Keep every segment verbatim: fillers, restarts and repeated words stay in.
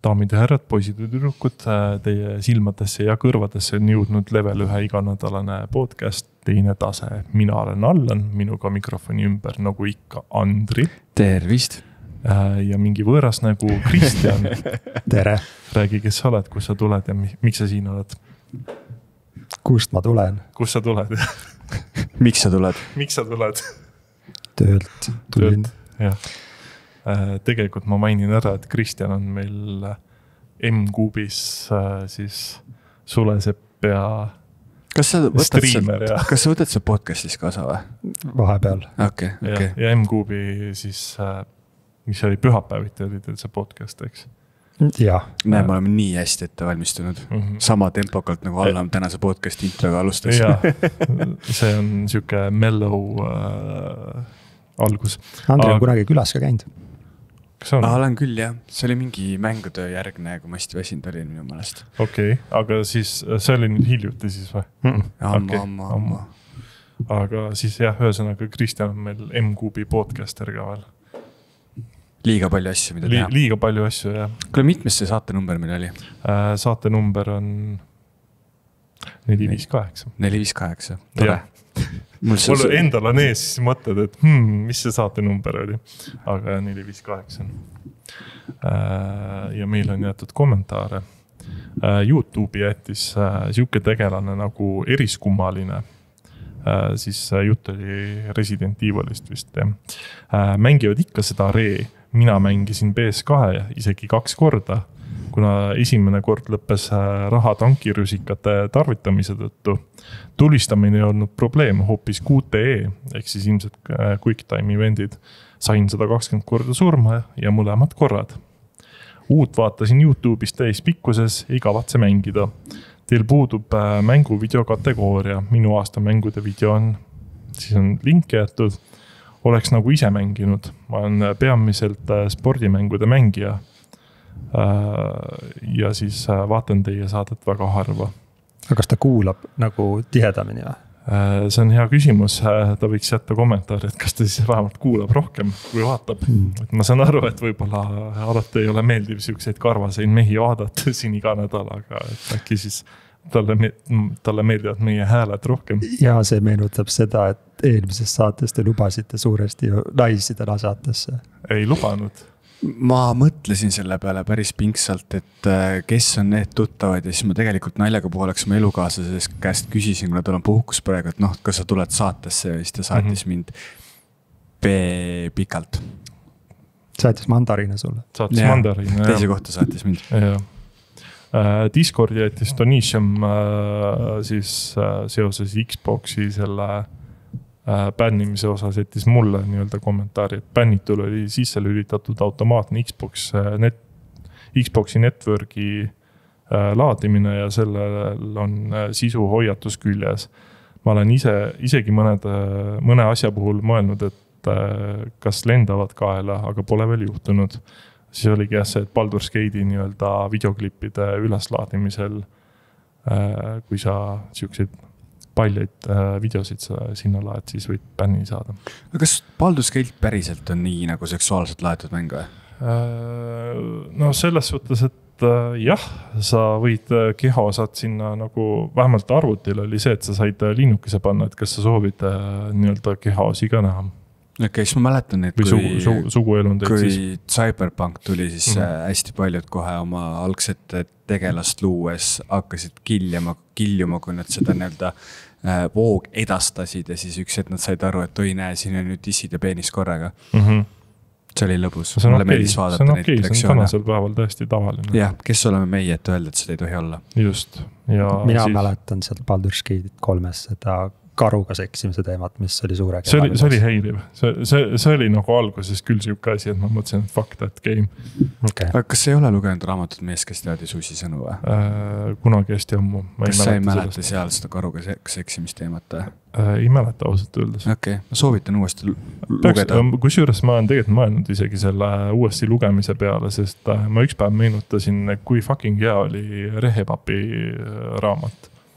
daamid ja härrad, poisid ja tüdrukud, teie silmadesse ja kõrvadesse on jõudnud level ühe iganädalane podcast Teine tase. Mina olen Allan, minuga mikrofoni ümber nagu ikka Andri. Tervist. Ja mingi võõras nagu Kristjan. Tere. Räägi, kes sa oled, kus sa tuled ja miks sa siin oled? Kust ma tulen? Kus sa tuled? Miks sa tuled? Miks sa tuled? Töölt tulin. Jah. Tegelikult ma mainin ära, et Kristjan on meil M-Kuubis siis Sulesepp ja kas sa võtad, streamer, sealt, kas sa võtad see podcastis kaasa või? Vahepeal. Okay, okay. Ja, ja M-Kuubi siis, mis oli pühapäeviti, oli teil see podcast, eks? Jah. Näe, me oleme nii hästi ette valmistunud. Mm -hmm. Sama tempokalt nagu Allan tänase podcasti introga alustas. Ja, see on siuke mellow äh, algus. Andri on Aga... kunagi külas ka käinud. Ah, olen küll, jah. See oli mingi mängutöö järgne, kui ma hästi väsinud olin minu mõelest. Okei, okay, aga siis see oli nüüd hiljuti siis või? Mm. Amma, okay. amma, amma. Aga siis jah, ühesõnaga Kristjan on meil M-Kuubi podcaster ka veel. Liiga palju asju, mida Li teha. Liiga palju asju, jah. Kuule, mitmes see saate number meil oli? Äh, saate number on neli viis kaheksa. neli viis kaheksa, tore. Mul, Mul see... endal on ees, siis mõtled, et hmm, mis see saate number oli. Aga neli viis kaheksa. Äh, ja meil on jäetud kommentaare. Äh, YouTube'i jättis äh, siuke tegelane nagu eriskummaline. Äh, siis äh, jutt oli Resident Evilist vist. Äh, mängivad ikka seda Ree. Mina mängisin P S kahe isegi kaks korda, kuna esimene kord lõppes raha tankirüsikate tarvitamise tõttu. Tulistamine ei olnud probleem, hoopis Q T E, ehk siis ilmselt quick time eventid. Sain sada kakskümmend korda surma ja mõlemad korrad. Uut vaatasin YouTube'is täis pikkuses, ei kavatse mängida. Teil puudub mänguvideo kategooria. Minu aasta mängude video on, siis on link jäetud. Oleks nagu ise mänginud. Ma olen peamiselt spordimängude mängija. Ja siis vaatan teie saadet väga harva. Aga kas ta kuulab nagu tihedamini või? See on hea küsimus. Ta võiks jätta kommentaari, et kas ta siis vähemalt kuulab rohkem, kui vaatab. Mm. Et ma saan aru, et võib-olla alati ei ole meeldiv siukseid karvaseid mehi vaadata siin iga nädal, aga äkki siis talle, talle meeldivad meie hääled rohkem. Ja see meenutab seda, et eelmises saates te lubasite suuresti naisi täna saatesse. Ei lubanud. Ma mõtlesin selle peale päris pingsalt, et kes on need tuttavad ja siis ma tegelikult naljaga pooleks oma elukaaslases käest küsisin, kuna tal on puhkus praegu, et noh, kas sa tuled saatesse ja siis ta saatis mm -hmm. mind P pikalt. Saatis mandariine sulle? Saatis ja, mandariine, jah. Teise kohta saatis mind. Jah. Discordi jättis Donisham siis seoses Xboxi selle bännimise osas jättis mulle nii-öelda kommentaari, et bännitul oli sisse lülitatud automaatne Xbox, net, Xboxi networki laadimine ja sellel on sisu hoiatus küljes. Ma olen ise, isegi mõned, mõne asja puhul mõelnud, et kas lendavad kaela, aga pole veel juhtunud. Siis oligi jah see, et Baldur's Gate'i nii-öelda videoklippide üleslaadimisel, kui sa siukseid paljaid videosid sa sinna laed, siis võid bänni saada. Aga kas Baldur's Gate päriselt on nii nagu seksuaalselt laetud mäng või? No selles suhtes, et jah, sa võid kehaosad sinna nagu, vähemalt arvutil oli see, et sa said linnukese panna, et kas sa soovid nii-öelda kehaosi ka näha. Okei, okay, siis ma mäletan, et kui, sugu, sugu, suguelundeid, kui siis... Cyberpunk tuli, siis mm -hmm. hästi paljud kohe oma algset tegelast luues hakkasid kiljama, kiljuma, kui nad seda nii-öelda voog edastasid ja siis üks, et nad said aru, et oi näe, siin on nüüd tissid ja peenis korraga. Mm -hmm. See oli lõbus. See on okei, see on okei, see on tänasel päeval tõesti tavaline. Jah, kes oleme meie, et öelda, et seda ei tohi olla. Just. Ja mina siis... mäletan sealt Baldur's Gate'it kolmes seda karuga seksimise teemat, mis oli suurega. See oli, see oli heiriv. See, see, see oli nagu alguses küll siuke asi, et ma mõtlesin, et fuck that game. Okay. Aga kas ei ole lugenud raamatut Mees, kes teadis uusi sõnu või? Äh, kunagi hästi ammu. Kas sa ei mäleta seal seda karuga seksimist teemat? Äh, ei mäleta ausalt öeldes. Okei, okay. Ma soovitan uuesti lugeda. Kusjuures ma olen tegelikult mõelnud isegi selle uuesti lugemise peale, sest ma üks päev meenutasin, kui fucking hea oli Rehepapi raamat.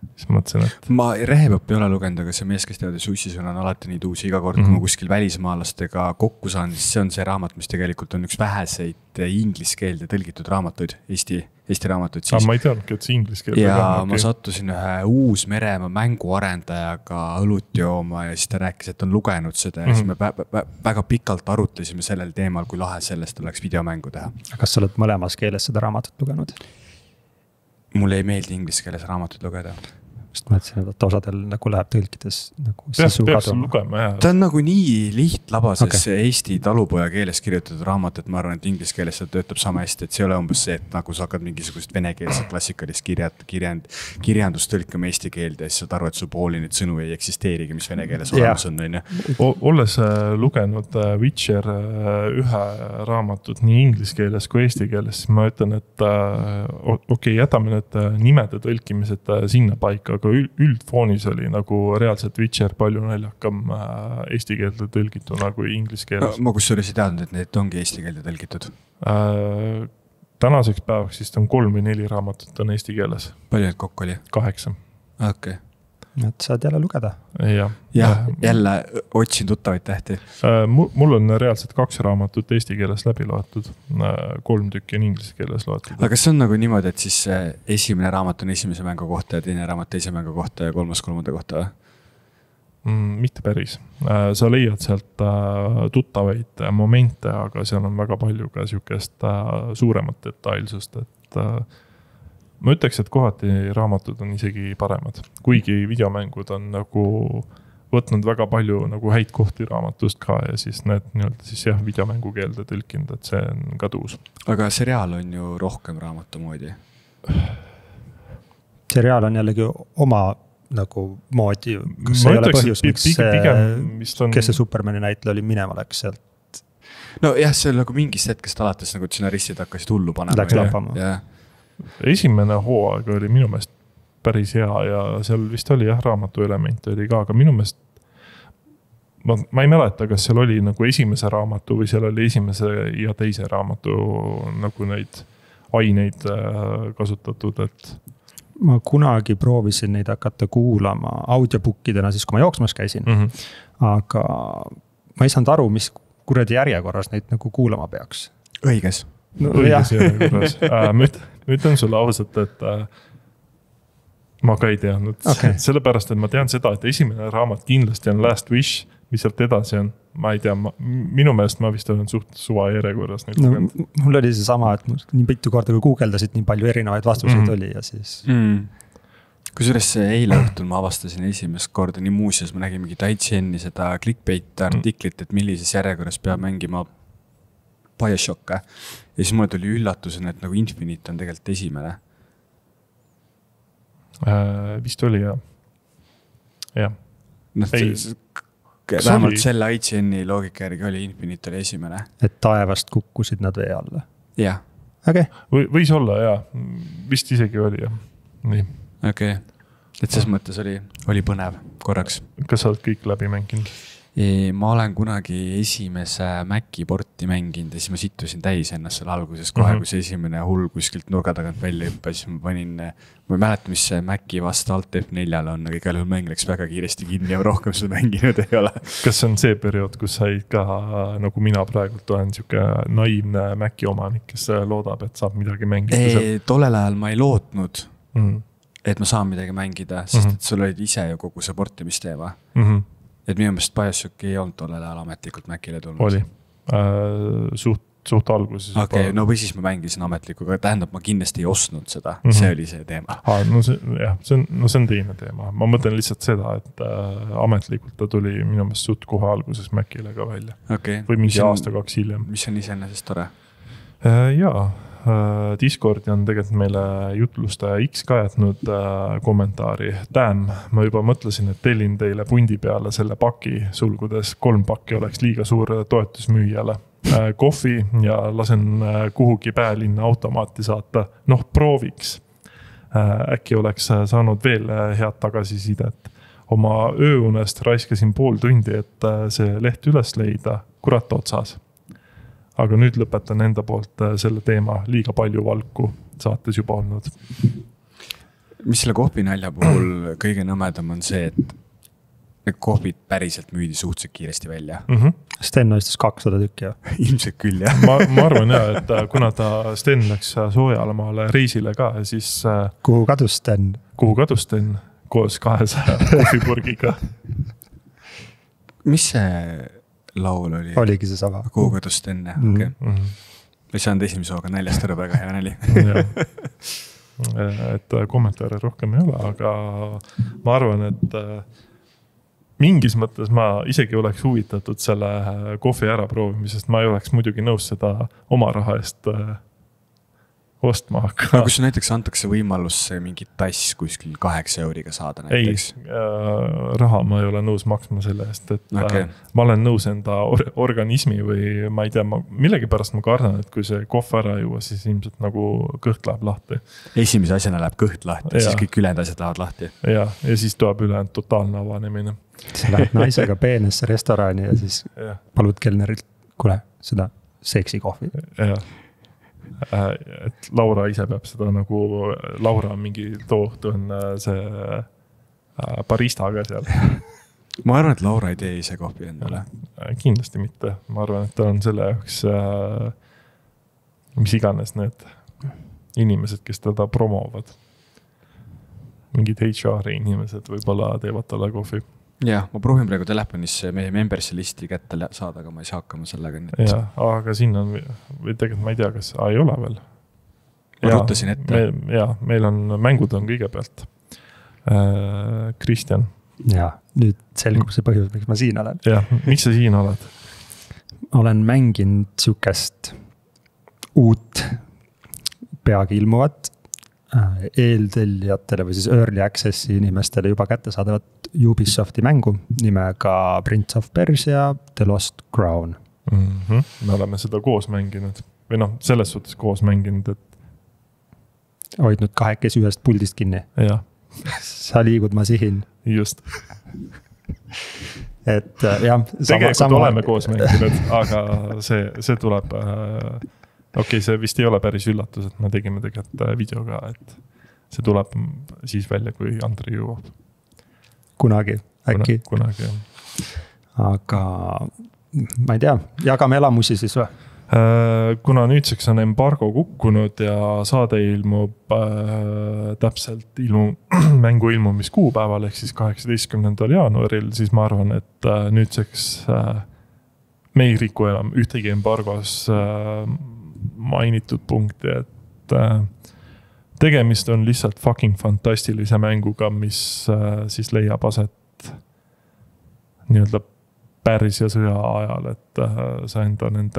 siis mõtlesin, et ma Rehepõpp ei ole lugenud, aga see mees, kes teavad, Sussisõna on alati nii tuus iga kord, kui Mhm. ma kuskil välismaalastega kokku saan, siis see on see raamat, mis tegelikult on üks väheseid inglise keelde tõlgitud raamatuid, Eesti, Eesti raamatuid ah, siis. ma ei teadnudki, et see inglise keelde ja ka, ma okei. sattusin ühe Uus-Meremaa mänguarendajaga õlut jooma ja siis ta rääkis, et on lugenud seda ja Mhm. siis me vä- vä- väga pikalt arutlesime sellel teemal, kui lahe sellest oleks videomängu teha. kas sa oled mõlemas keeles seda raamatut lugenud? Mulle ei meeldi inglise keeles raamatut lugeda. Sest ma mõtlesin, et osadel nagu läheb tõlkides nagu peaks, sisu peaks kaduma. lugema jah. ta on nagu nii lihtlabases Okei. okay. Eesti talupoja keeles kirjutatud raamat, et ma arvan, et inglise keeles see töötab sama hästi, et see ei ole umbes see, et nagu sa hakkad mingisugust venekeelset klassikalist kirjad, kirjand, kirjandust tõlkima eesti keelde ja siis saad aru, et su pooli neid sõnu ei eksisteerigi, mis vene keeles olemas on, on ju. Olles äh, lugenud äh, Witcher äh, ühe raamatut nii inglise keeles kui eesti keeles, siis ma ütlen, et äh, okei, okay, jätame need äh, nimede tõlkimised äh, sinna paika, aga üld, üldfoonis oli nagu reaalselt Witcher palju naljakam äh, eesti keelde tõlgituna kui inglise keeles. ma kusjuures ei teadnud, et need ongi eesti keelde tõlgitud. Äh, tänaseks päevaks siis on kolm või neli raamatut on eesti keeles. Palju need kokku oli? Kaheksa. Okei. Okay. et saad jälle lugeda. jah, jah, jälle otsin tuttavaid tähti. Mul on reaalselt kaks raamatut eesti keeles läbi loetud, kolm tükki on inglise keeles loetud. aga kas see on nagu niimoodi, et siis esimene raamat on esimese mängu kohta ja teine raamat teise mängu kohta ja kolmas kolmanda kohta või? Mm, mitte päris. Sa leiad sealt tuttavaid momente, aga seal on väga palju ka sihukest suuremat detailsust, et ma ütleks, et kohati raamatud on isegi paremad, kuigi videomängud on nagu võtnud väga palju nagu häid kohti raamatust ka ja siis need nii-öelda siis jah, videomängu keelde tõlkinud, et see on ka tuus. Aga seriaal on ju rohkem raamatu moodi. Seriaal on jällegi oma nagu moodi, kas ma see ei ole ütleks, põhjus, miks see, on... kes see Supermani näitel oli minema läks sealt? No jah, see on nagu mingist hetkest alates nagu stsenaristid hakkasid hullu panema. Läks lappama. Yeah. Esimene hooaeg oli minu meelest päris hea ja seal vist oli jah, raamatu element oli ka, aga minu meelest ma, ma ei mäleta, kas seal oli nagu esimese raamatu või seal oli esimese ja teise raamatu nagu neid aineid kasutatud, et ma kunagi proovisin neid hakata kuulama audiobookidena siis, kui ma jooksmas käisin, mm -hmm. aga ma ei saanud aru, mis kuradi järjekorras neid nagu kuulama peaks. Õiges. No, õiges järjekorras. Ma ütlen sulle ausalt, et äh, ma ka ei teadnud. Okay. Sellepärast, et ma tean seda, et esimene raamat kindlasti on Last Wish, mis sealt edasi on. Ma ei tea, ma, minu meelest ma vist olen suht suva järjekorras. No, mul oli see sama, et nii mitu korda, kui guugeldasid, nii palju erinevaid vastuseid mm. oli ja siis... Mm. Kusjuures eile õhtul ma avastasin esimest korda nii muuseas, ma nägin mingi Taitšenni seda clickbait artiklit, et millises järjekorras peab mängima Bioshocka. Ja siis mulle tuli üllatusena, et nagu Infinite on tegelikult esimene. Äh, vist oli jah. jah. No, vähemalt oli... selle I G N-i loogika järgi oli Infinite oli esimene. Et taevast kukkusid nad vee alla. Jah. Okay. Või, võis olla jah, vist isegi oli jah. Nii. Okei, okay. Et ses mõttes oli, oli põnev korraks. Kas sa oled kõik läbi mänginud? E, ma olen kunagi esimese Maci porti mänginud ja siis ma sittusin täis ennast seal alguses kohe, mm -hmm. kui see esimene hull kuskilt nurga tagant välja hüppas, siis ma panin, ma ei mäleta, mis see Maci vasta alt F neljale on, aga igal juhul mäng läks väga kiiresti kinni ja rohkem seda mänginud ei ole. Kas see on see periood, kus said ka, nagu mina praegult olen siuke naiivne Maci omanik, kes loodab, et saab midagi mängida? E, tollel ajal ma ei lootnud, mm -hmm. et ma saan midagi mängida, sest mm -hmm. et sul olid ise ju kogu see portimisteema. Mm -hmm. Et minu meelest Bioshock ei olnud tollel ajal ametlikult Macile tulnud. Oli. Äh, suht, suht alguses. Okei, okay, no või siis ma mängisin ametliku, aga tähendab, ma kindlasti ei ostnud seda. Mm -hmm. See oli see teema. Ah, no see, jah, see on, no see on teine teema. Ma mõtlen lihtsalt seda, et äh, ametlikult ta tuli minu meelest suht kohe alguses Macile ka välja. Okay. Või mingi aasta kaks hiljem. Mis on iseenesest tore? Äh, jaa. Discordi on tegelikult meile jutluste X ka jätnud äh, kommentaari. Damn, ma juba mõtlesin, et tellin teile pundi peale selle paki, sulgudes kolm pakki oleks liiga suur toetusmüüjale. Äh, kohvi ja lasen äh, kuhugi Päälinna automaati saata. Noh, prooviks. Äh, äkki oleks saanud veel head tagasisidet. Oma ööunest raiskasin pool tundi, et äh, see leht üles leida. Kurat otsas. Aga nüüd lõpetan enda poolt selle teema liiga palju valku saates juba olnud. mis selle kohvi nalja puhul kõige nõmedam on see, et need kohvid päriselt müüdi suhteliselt kiiresti välja. Mm -hmm. Sten ostis kakssada tükki. Ilmselt küll, jah. ma, ma arvan jah, et kuna ta Sten läks Soojalamaale reisile ka, siis kuhu kadus Sten? Kuhu kadus Sten koos kahesaja kohvipurgiga? Mis see laul oli? Oligi see sama. Kuhu kadus Sten, jah, okei. Okay. Mm -hmm. ei saanud esimese hooga naljast aru, väga hea nali. et kommentaare rohkem ei ole, aga ma arvan, et mingis mõttes ma isegi oleks huvitatud selle kohvi ära proovimisest, ma ei oleks muidugi nõus seda oma raha eest ostma. Aga, aga kui sul näiteks antakse võimalus mingi tass kuskil kaheksa euriga saada näiteks? Ei, äh, raha ma ei ole nõus maksma selle eest, et okay. äh, ma olen nõus enda or organismi või ma ei tea, ma, millegi pärast ma kardan, et kui see kohv ära juua, siis ilmselt nagu kõht läheb lahti. Esimese asjana läheb kõht lahti, siis kõik ülejäänud asjad lähevad lahti. Ja, ja siis tuleb ülejäänud totaalne avanemine. Sa lähed naisega peenesse restorani ja siis ja. palud kelnerilt, kuule, seda seksi kohvi. Jah. Et Laura ise peab seda nagu, Laura on mingi too õhtu on see barista ka seal. Ma arvan, et Laura ei tee ise kohvi endale. Kindlasti mitte. Ma arvan, et ta on selle jaoks, mis iganes need inimesed, kes teda promovad. Mingid H R inimesed võib-olla teevad talle kohvi. Jah, ma proovin praegu telefonis meie membersi listi kätte saada, aga ma ei saa hakkama sellega. Jah, aga siin on, või tegelikult ma ei tea, kas a, ei ole veel. Ma ja, rutasin ette. Me, ja, meil on, mängud on kõigepealt. Kristjan. Ja, nüüd selgub see põhjus, miks ma siin olen. Jah, miks sa siin oled? Olen mänginud sükest uut peagi ilmuvat eeltellijatele või siis early access'i inimestele juba kätte saadavat Ubisofti mängu nimega Prince of Persia The Lost Crown. Mm -hmm. Me oleme seda koos mänginud või noh, selles suhtes koos mänginud, et hoidnud kahekesi ühest puldist kinni. Ja. Sa liigud, ma sihin. Just. et jah. Tegelikult sama... oleme koos mänginud, aga see, see tuleb äh, okei, okay, see vist ei ole päris üllatus, et me tegime tegelikult videoga, et see tuleb siis välja, kui Andri jõuab. Kunagi, äkki. Kunagi, jah. Aga ma ei tea, jagame elamusi siis või? Kuna nüüdseks on embargo kukkunud ja saade ilmub äh, täpselt ilmu, mängu ilmumiskuupäeval ehk siis kaheksateistkümnendal jaanuaril, siis ma arvan, et äh, nüüdseks äh, me ei riku enam ühtegi embargos äh, mainitud punkti, et äh, tegemist on lihtsalt fucking fantastilise mänguga, mis äh, siis leiab aset nii-öelda Pärsia sõja ajal, et äh, sa enda nende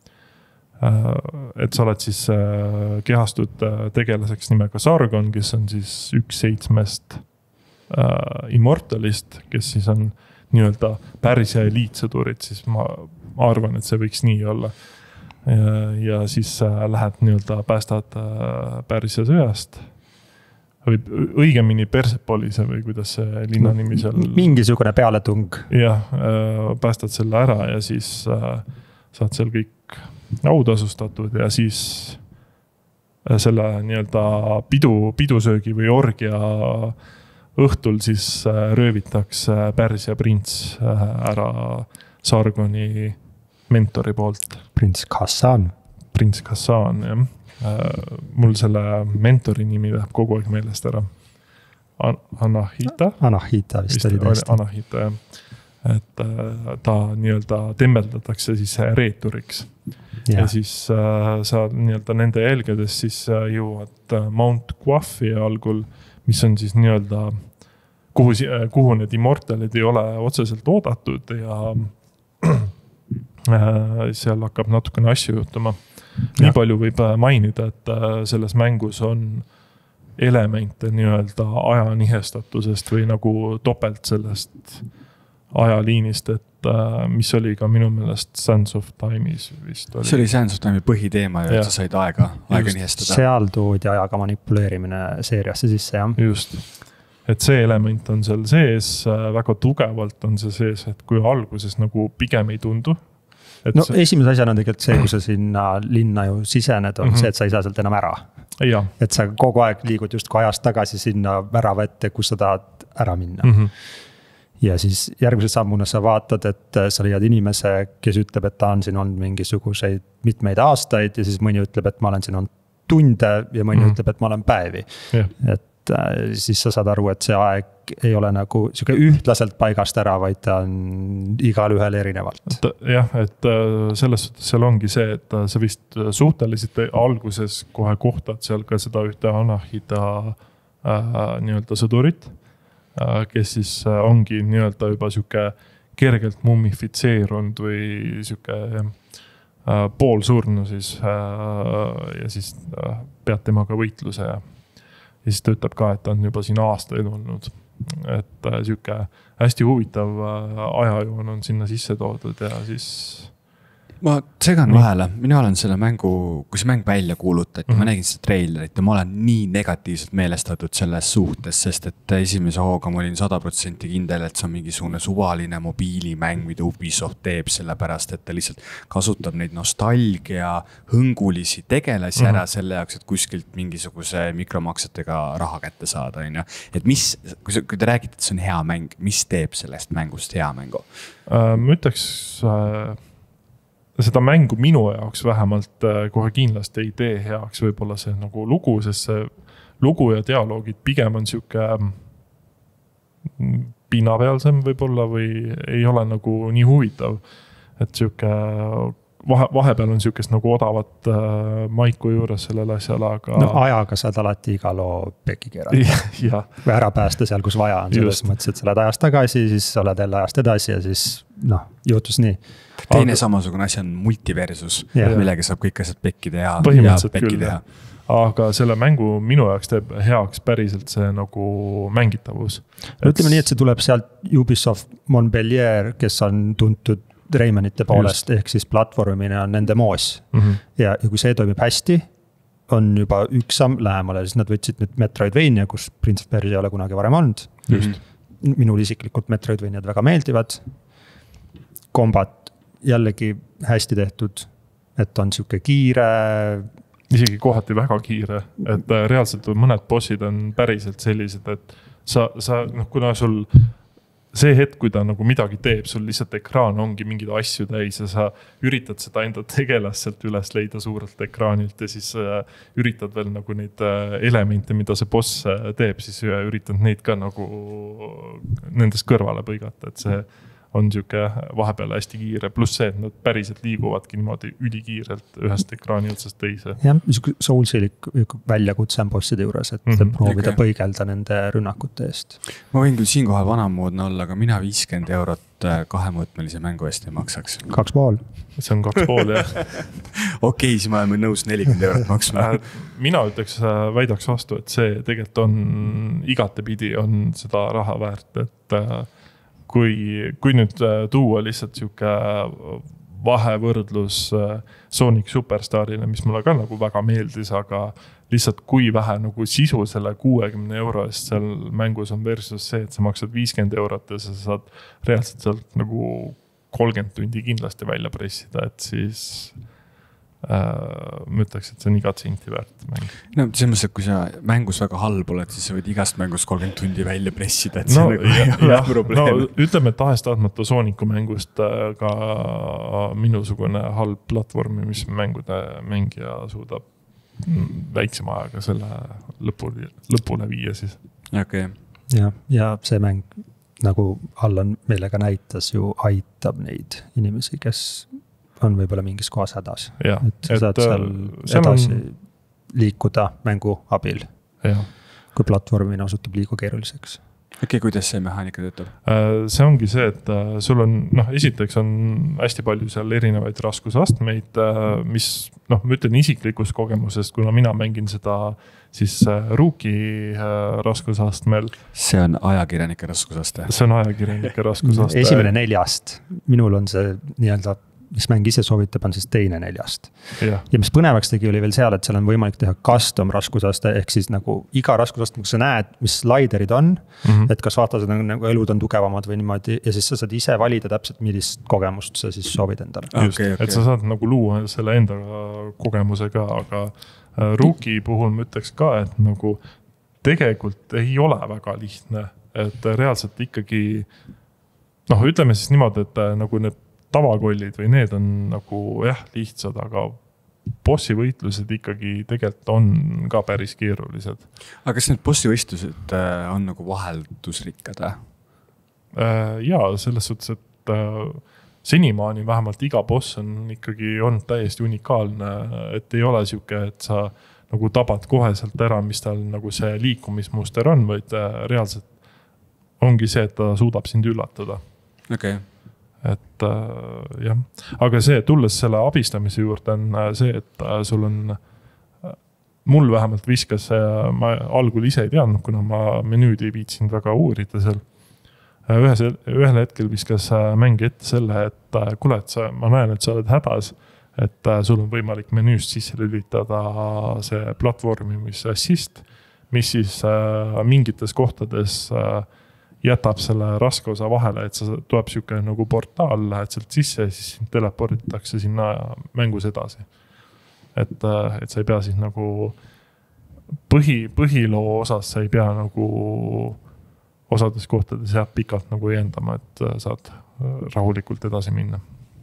äh, et sa oled siis äh, kehastud äh, tegelaseks nimega Sargon, kes on siis üks seitsmest äh, Immortalist, kes siis on nii-öelda Pärsia eliitsõdurid, siis ma arvan, et see võiks nii olla. Ja, ja siis äh, lähed nii-öelda päästad äh, Pärsia sõjast või õigemini Persepolise või kuidas see linna nimi seal. Mingisugune pealetung. Jah, äh, päästad selle ära ja siis äh, saad seal kõik autasustatud ja siis äh, selle nii-öelda pidu, pidusöögi või orgia õhtul siis äh, röövitakse Pärsia prints äh, ära Sargoni mentori poolt. Prints Kassan. Prints Kassan, jah. Mul selle mentori nimi läheb kogu aeg meelest ära. An Anahita. Anahita vist, vist oli tõesti. Anahita, jah. Et ta nii-öelda tembeldatakse siis reeturiks. Ja, ja siis äh, sa nii-öelda nende jälgedes siis jõuad Mount Quaffi algul, mis on siis nii-öelda, kuhu, kuhu need immortalid ei ole otseselt oodatud ja seal hakkab natukene asju juhtuma. Nii palju võib mainida, et selles mängus on elemente nii-öelda ajanihestatusest või nagu topelt sellest ajaliinist, et mis oli ka minu meelest Sands of Time'is vist oli. See oli Sands of Time'i põhiteema ja, ja et sa said aega, aega nihestada. Seal toodi ajaga manipuleerimine seeriasse sisse, jah. Just. Et see element on seal sees, väga tugevalt on see sees, et kui alguses nagu pigem ei tundu. Et no see... esimese asjana on tegelikult see, kui sa sinna linna ju sisened, on mm -hmm. see, et sa ei saa sealt enam ära. et sa kogu aeg liigud just ajast tagasi sinna värava ette, kus sa tahad ära minna mm. -hmm. ja siis järgmise sammuna sa vaatad, et sa leiad inimese, kes ütleb, et ta on siin olnud mingisuguseid mitmeid aastaid ja siis mõni ütleb, et ma olen siin olnud tunde ja mõni mm -hmm. ütleb, et ma olen päevi yeah. et äh, siis sa saad aru, et see aeg ei ole nagu siuke ühtlaselt paigast ära, vaid ta on igal ühel erinevalt. jah, et selles suhtes seal ongi see, et sa vist suhteliselt alguses kohe kohtad seal ka seda ühte Anahida äh, nii-öelda sõdurit, äh, kes siis ongi nii-öelda juba siuke kergelt mummifitseerunud või siuke äh, poolsurnu siis äh, ja siis äh, pead temaga võitluse ja, ja siis ta ütleb ka, et ta on juba siin aastaid olnud. Et äh, siuke hästi huvitav äh, ajajoon on sinna sisse toodud ja siis... Ma segan vahele, mina olen selle mängu, kui see mäng välja kuulutati, mm -hmm. ma nägin seda treilerit ja ma olen nii negatiivselt meelestatud selles suhtes, sest et esimese hooga ma olin sada protsenti kindel, et see on mingisugune suvaline mobiilimäng, mida Ubisoft teeb, sellepärast et ta lihtsalt kasutab neid nostalgia hõngulisi tegelasi mm -hmm. ära selle jaoks, et kuskilt mingisuguse mikromaksetega raha kätte saada. Et mis, kui, sa, kui te räägite, et see on hea mäng, mis teeb sellest mängust hea mängu? Äh, ma ütleks... Äh... seda mängu minu jaoks vähemalt kohe kindlasti ei tee heaks võib-olla see nagu lugu, sest see lugu ja dialoogid pigem on siuke pinnapealsem võib-olla või ei ole nagu nii huvitav. Et siuke vahe, vahepeal on siukest nagu odavat maiku juures sellele asjale, aga... No ajaga saad alati iga loo peki keerata. Või ära päästa seal, kus vaja on. Selles mõttes, et sa oled ajast tagasi, siis sa oled jälle ajast edasi ja siis noh, juhtus nii. Teine aga... samasugune asi on multiversus, yeah. millega saab kõik asjad pekki teha. Põhimõtteliselt ja küll, teha. Aga selle mängu minu jaoks teeb heaks päriselt see nagu mängitavus. No, ütleme nii, et see tuleb sealt Ubisoft Montpellier, kes on tuntud Raymanite poolest, Just. ehk siis platvormimine on nende moos. Mm -hmm. ja, ja kui see toimib hästi, on juba üks samm lähemale, siis nad võtsid nüüd Metroidvania, kus Prince of Persia ei ole kunagi varem olnud. Just. Minul isiklikult Metroidvaniad väga meeldivad. Kombat jällegi hästi tehtud, et on siuke kiire. Isegi kohati väga kiire, et reaalselt mõned bossid on päriselt sellised, et sa, sa noh, kuna sul see hetk, kui ta nagu midagi teeb, sul lihtsalt ekraan ongi mingeid asju täis ja sa üritad seda enda tegelast sealt üles leida suurelt ekraanilt ja siis üritad veel nagu neid elemente, mida see boss teeb, siis üritad neid ka nagu nendest kõrvale põigata, et see on siuke vahepeal hästi kiire, pluss see, et nad päriselt liiguvadki niimoodi ülikiirelt ühest ekraani otsast teise. Jah, soulsilik väljakutse on bosside juures, et mm -hmm. proovida okay. põigelda nende rünnakute eest. Ma võin küll siinkohal vanamoodne olla, aga mina viiskümmend eurot kahemõõtmelise mängu eest ei maksaks. Kaks pool. See on kaks pool, jah. Okei, siis ma olen nõus nelikümmend eurot maksma. Mina ütleks, väidaks vastu, et see tegelikult on igatepidi on seda raha väärt, et kui, kui nüüd tuua lihtsalt siuke vahevõrdlus Sonic Superstarile, mis mulle ka nagu väga meeldis, aga lihtsalt kui vähe nagu sisu selle kuuekümne euro eest seal mängus on versus see, et sa maksad viiskümmend eurot ja sa saad reaalselt sealt nagu kolmkümmend tundi kindlasti välja pressida, et siis äh, ma ütleks, et see on igat senti väärt mäng. No selles mõttes, et kui sa mängus väga halb oled, siis sa võid igast mängus kolmkümmend tundi välja pressida, et see no, nagu ja, ei ole probleem. No ütleme, et tahes-tahtmata Sooniku mängust ka minusugune halb platvormi, mis mängude mängija suudab väiksema ajaga selle lõpule, lõpule viia siis. Okei. Okay. Ja, ja see mäng, nagu Allan meile ka näitas, ju aitab neid inimesi, kes on võib-olla mingis kohas hädas. Ja, et sa saad seal edasi on... liikuda mängu abil, ja. kui platvormina osutub liigu keeruliseks. Okei, okay, kuidas see mehaanika töötab? See ongi see, et sul on, noh, esiteks on hästi palju seal erinevaid raskusastmeid, mis, noh, ma ütlen isiklikust kogemusest, kuna mina mängin seda siis Rookie raskusastmel. See on ajakirjanike raskusaste. See on ajakirjanike raskusaste. Esimene neljast. Minul on see nii-öelda mis mäng ise soovitab, on siis teine neljast. Ja. ja mis põnevaks tegi, oli veel seal, et seal on võimalik teha custom raskusaste, ehk siis nagu iga raskusaste, kus sa näed, mis sliderid on, mm -hmm. et kas vaatad, et nagu elud on tugevamad või niimoodi, ja siis sa saad ise valida täpselt, millist kogemust sa siis soovid endale. Just, okay, okay. Et sa saad nagu luua selle enda kogemuse ka, aga Rookie puhul ma ütleks ka, et nagu tegelikult ei ole väga lihtne, et reaalselt ikkagi, noh, ütleme siis niimoodi, et nagu need tavakollid või need on nagu jah, lihtsad, aga bossi võitlused ikkagi tegelikult on ka päris keerulised. Aga kas need bossi võistlused on nagu vaheldusrikkad? Jaa, selles suhtes, et senimaani vähemalt iga boss on ikkagi olnud täiesti unikaalne, et ei ole siuke, et sa nagu tabad koheselt ära, mis tal nagu see liikumismuster on, vaid reaalselt ongi see, et ta suudab sind üllatada. Okei. Okay. Et äh, jah, aga see, tulles selle abistamise juurde on see, et äh, sul on, äh, mul vähemalt viskas see, ma algul ise ei teadnud, kuna ma menüüd ei viitsinud väga uurida seal. Ühes, ühel hetkel viskas mäng ette selle, et äh, kuule, et sa, ma näen, et sa oled hädas, et äh, sul on võimalik menüüst sisse lülitada see platvormimis assist, mis siis äh, mingites kohtades äh, jätab selle raske osa vahele, et sa tuleb siuke nagu portaal, lähed sealt sisse ja siis teleportitakse sinna mängus edasi. Et, et sa ei pea siis nagu põhi, põhiloo osas sa ei pea nagu osades kohtades jääb pikalt nagu jäändama, et saad rahulikult edasi minna.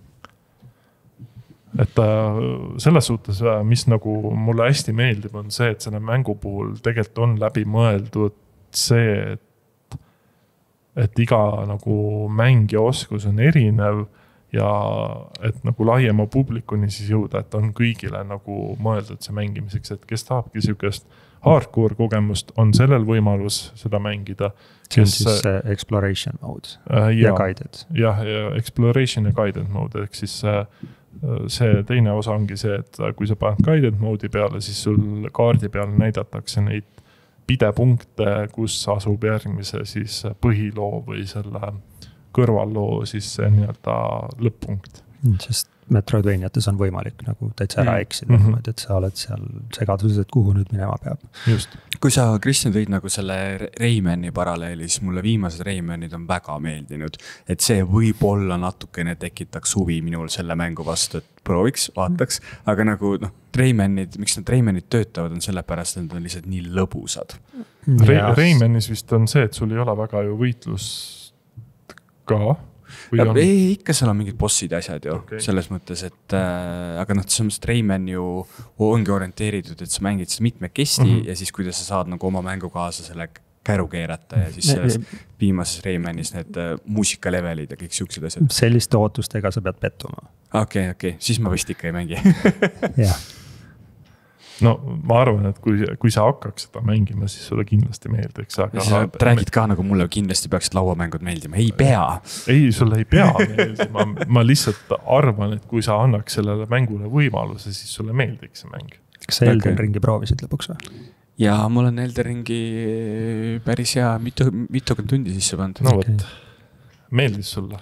Et selles suhtes, mis nagu mulle hästi meeldib, on see, et selle mängu puhul tegelikult on läbi mõeldud see, et et iga nagu mäng ja oskus on erinev ja et nagu laiema publikuni siis jõuda, et on kõigile nagu mõeldud see mängimiseks, et kes tahabki siukest hardcore kogemust, on sellel võimalus seda mängida. See on siis see exploration mode äh, ja, ja guided. Jah, ja exploration ja guided mode, ehk siis see teine osa ongi see, et kui sa paned guided mode'i peale, siis sul kaardi peal näidatakse neid pidepunkte, kus asub järgmise siis põhiloo või selle kõrvalloo siis see nii-öelda lõpp-punkt. Sest Metroidvaniates on võimalik nagu täitsa ära eksida, mm -hmm. et sa oled seal segaduses, et kuhu nüüd minema peab. Just. Kui sa, Kristjan, tõid nagu selle Raymani paralleeli, siis mulle viimased Raymanid on väga meeldinud, et see võib-olla natukene tekitaks huvi minul selle mängu vastu, et prooviks, vaataks, aga nagu noh, Raymanid, miks need Raymanid töötavad, on sellepärast, et need on lihtsalt nii lõbusad. Raymanis vist on see, et sul ei ole väga ju võitlus ka. Ja, ei, ikka seal on mingid bossid ja asjad ju, okay. Selles mõttes, et äh, aga noh, selles Rayman ju ongi orienteeritud, et sa mängid seda mitmekesti mm -hmm. ja siis kuidas sa saad nagu oma mängukaasa selle käru keerata ja siis selles viimases Raymanis need äh, muusikalevelid ja kõik siuksed asjad. Selliste ootustega sa pead pettuma. Okei, okay, okei, okay. Siis ma vist ikka ei mängi. Jah. No ma arvan, et kui, kui sa hakkaks seda mängima, siis sulle kindlasti meeldiks. Aga sa räägid ka nagu mulle kindlasti peaksid lauamängud meeldima. Ei pea. Ei, sulle ei pea meeldima. Ma lihtsalt arvan, et kui sa annaks sellele mängule võimaluse, siis sulle meeldiks see mäng. Kas sa Elden Ringi proovisid lõpuks või? Ja mul on Elden Ringi päris hea mitu, mitukümmend tundi sisse pandud. No okay. Võt, meeldis sulle?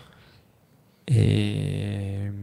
Eeem...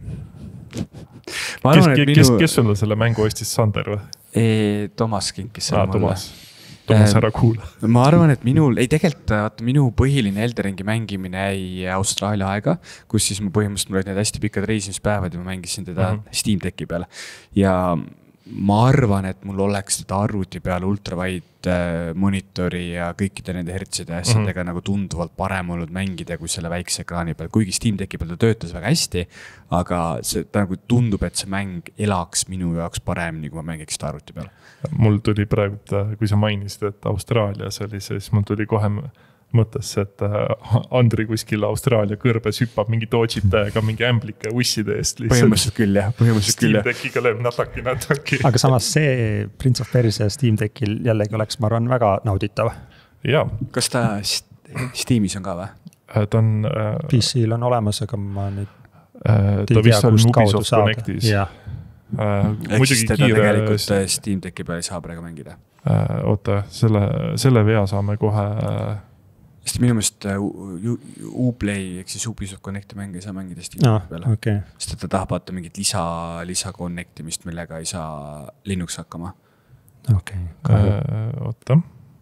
Ma arvan, kes, minu... kes, kes sulle selle mängu ostis, Sander või? E, Tomas kinkis selle ah, mulle. Tomas, Tomas ära kuula. Ma arvan, et minul, ei tegelikult minu põhiline Elden Ringi mängimine jäi Austraalia aega, kus siis ma põhimõtteliselt mul olid need hästi pikad reisimispäevad ja ma mängisin teda mm -hmm. Steam Decki peale. Ja ma arvan, et mul oleks teda arvuti peal ultrawide monitori ja kõikide nende hertside asjadega mm -hmm. nagu tunduvalt parem olnud mängida kui selle väikse ekraani peal. Kuigi Steam Decki peal ta töötas väga hästi, aga see, ta nagu tundub, et see mäng elaks minu jaoks paremini, kui ma mängiks seda arvuti peal. Mul tuli praegu, kui sa mainisid, et Austraalias oli see, siis mul tuli kohe mõttes, et Andri kuskil Austraalia kõrbes hüppab mingi tootšitajaga mingi ämblike usside eest. Põhimõtteliselt küll jah, põhimõtteliselt küll jah. Steam Deckiga lööb nataki, nataki. Aga samas see Prince of Persia Steam Deckil jällegi oleks, ma arvan, väga nauditav. Jaa. Kas ta Steamis on ka või? Ta on... P C-l on olemas, aga ma nüüd ta vist on Ubisoft Connectis. Jah. Ehk siis teda kiire... tegelikult Steam Decki peal ei saa praegu mängida. Oota, selle, selle vea saame kohe... sest minu meelest Uplay ehk siis Ubisoft Connecti mänge ei saa mängida Steam'i no, peale okay. Sest ta tahab vaata mingit lisa, lisa connectimist, millega ei saa Linux hakkama okay. äh, oota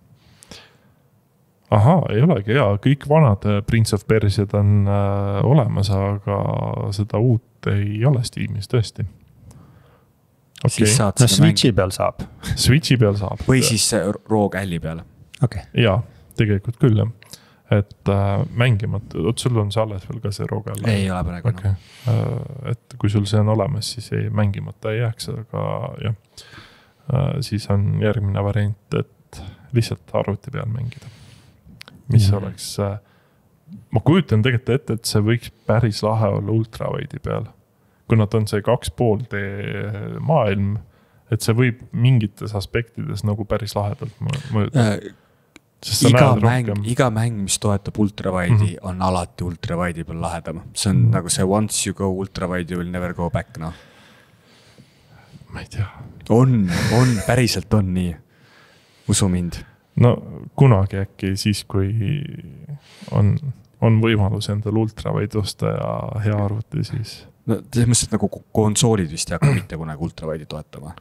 ahaa, ei olegi hea, kõik vanad Prince of Persiad on äh, olemas, aga seda uut ei ole Steamis tõesti okay. Siis saad no, seda Switchi mängi peal saab Switchi peal saab või siis Rogue Alley peal okay. jaa, tegelikult küll jah et äh, mängimata, oot sul on see alles veel ka see Rogue Alley? Ei ole praegu okay. äh, et kui sul see on olemas, siis ei mängimata ei jääks, aga jah äh, siis on järgmine variant, et lihtsalt arvuti peal mängida mis mm. oleks äh, ma kujutan tegelikult ette, et see võiks päris lahe olla ultrawide'i peal kui nad on see kaks pool D maailm et see võib mingites aspektides nagu päris lahedalt mõjuda äh, Iga mäng, iga mäng, mis toetab ultrawide'i mm -hmm. on alati ultrawide'i peal lahedam. See on mm -hmm. nagu see once you go ultrawide, you will never go back, noh. Ma ei tea. On, on, päriselt on nii. Usu mind. No kunagi äkki siis, kui on, on võimalus endal ultrawide osta ja hea arvuti, siis... No selles mõttes, et nagu konsoolid vist ei hakka mitte kunagi ultrawide'i toetama.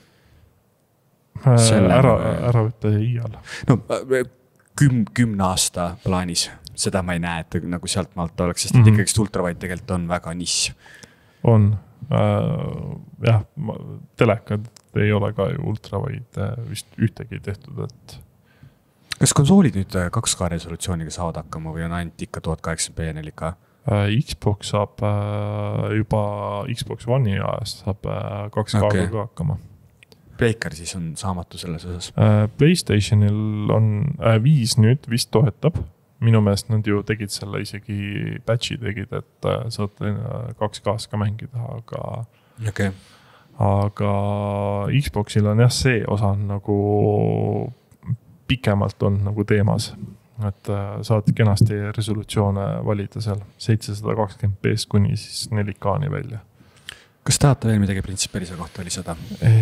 Selle, ära, ära võtta iial. No küm, kümne aasta plaanis, seda ma ei näe, et nagu sealt maalt oleks, sest mm -hmm. ikkagi ultrawide tegelikult on väga niss. On, äh, jah, telekad ei ole ka ju ultrawide vist ühtegi tehtud, et... Kas konsoolid nüüd kaks K resolutsiooniga saavad hakkama või on ainult ikka tuhat kaheksakümmend p neli K? Xbox saab juba Xbox One'i ajast saab kaks K okay. ka hakkama. Breaker siis on saamatu selles osas? PlayStationil on äh, viis nüüd vist toetab. Minu meelest nad ju tegid selle isegi patchi tegid, et äh, saad kaks K-s ka mängida, aga, okay. aga Xboxil on jah see osa on nagu pikemalt on nagu teemas. Et äh, saad kenasti resolutsioone valida seal seitsesada kakskümmend p-st kuni siis neli K-ni välja. Kas tahate veel midagi Prince of Persia kohta lisada?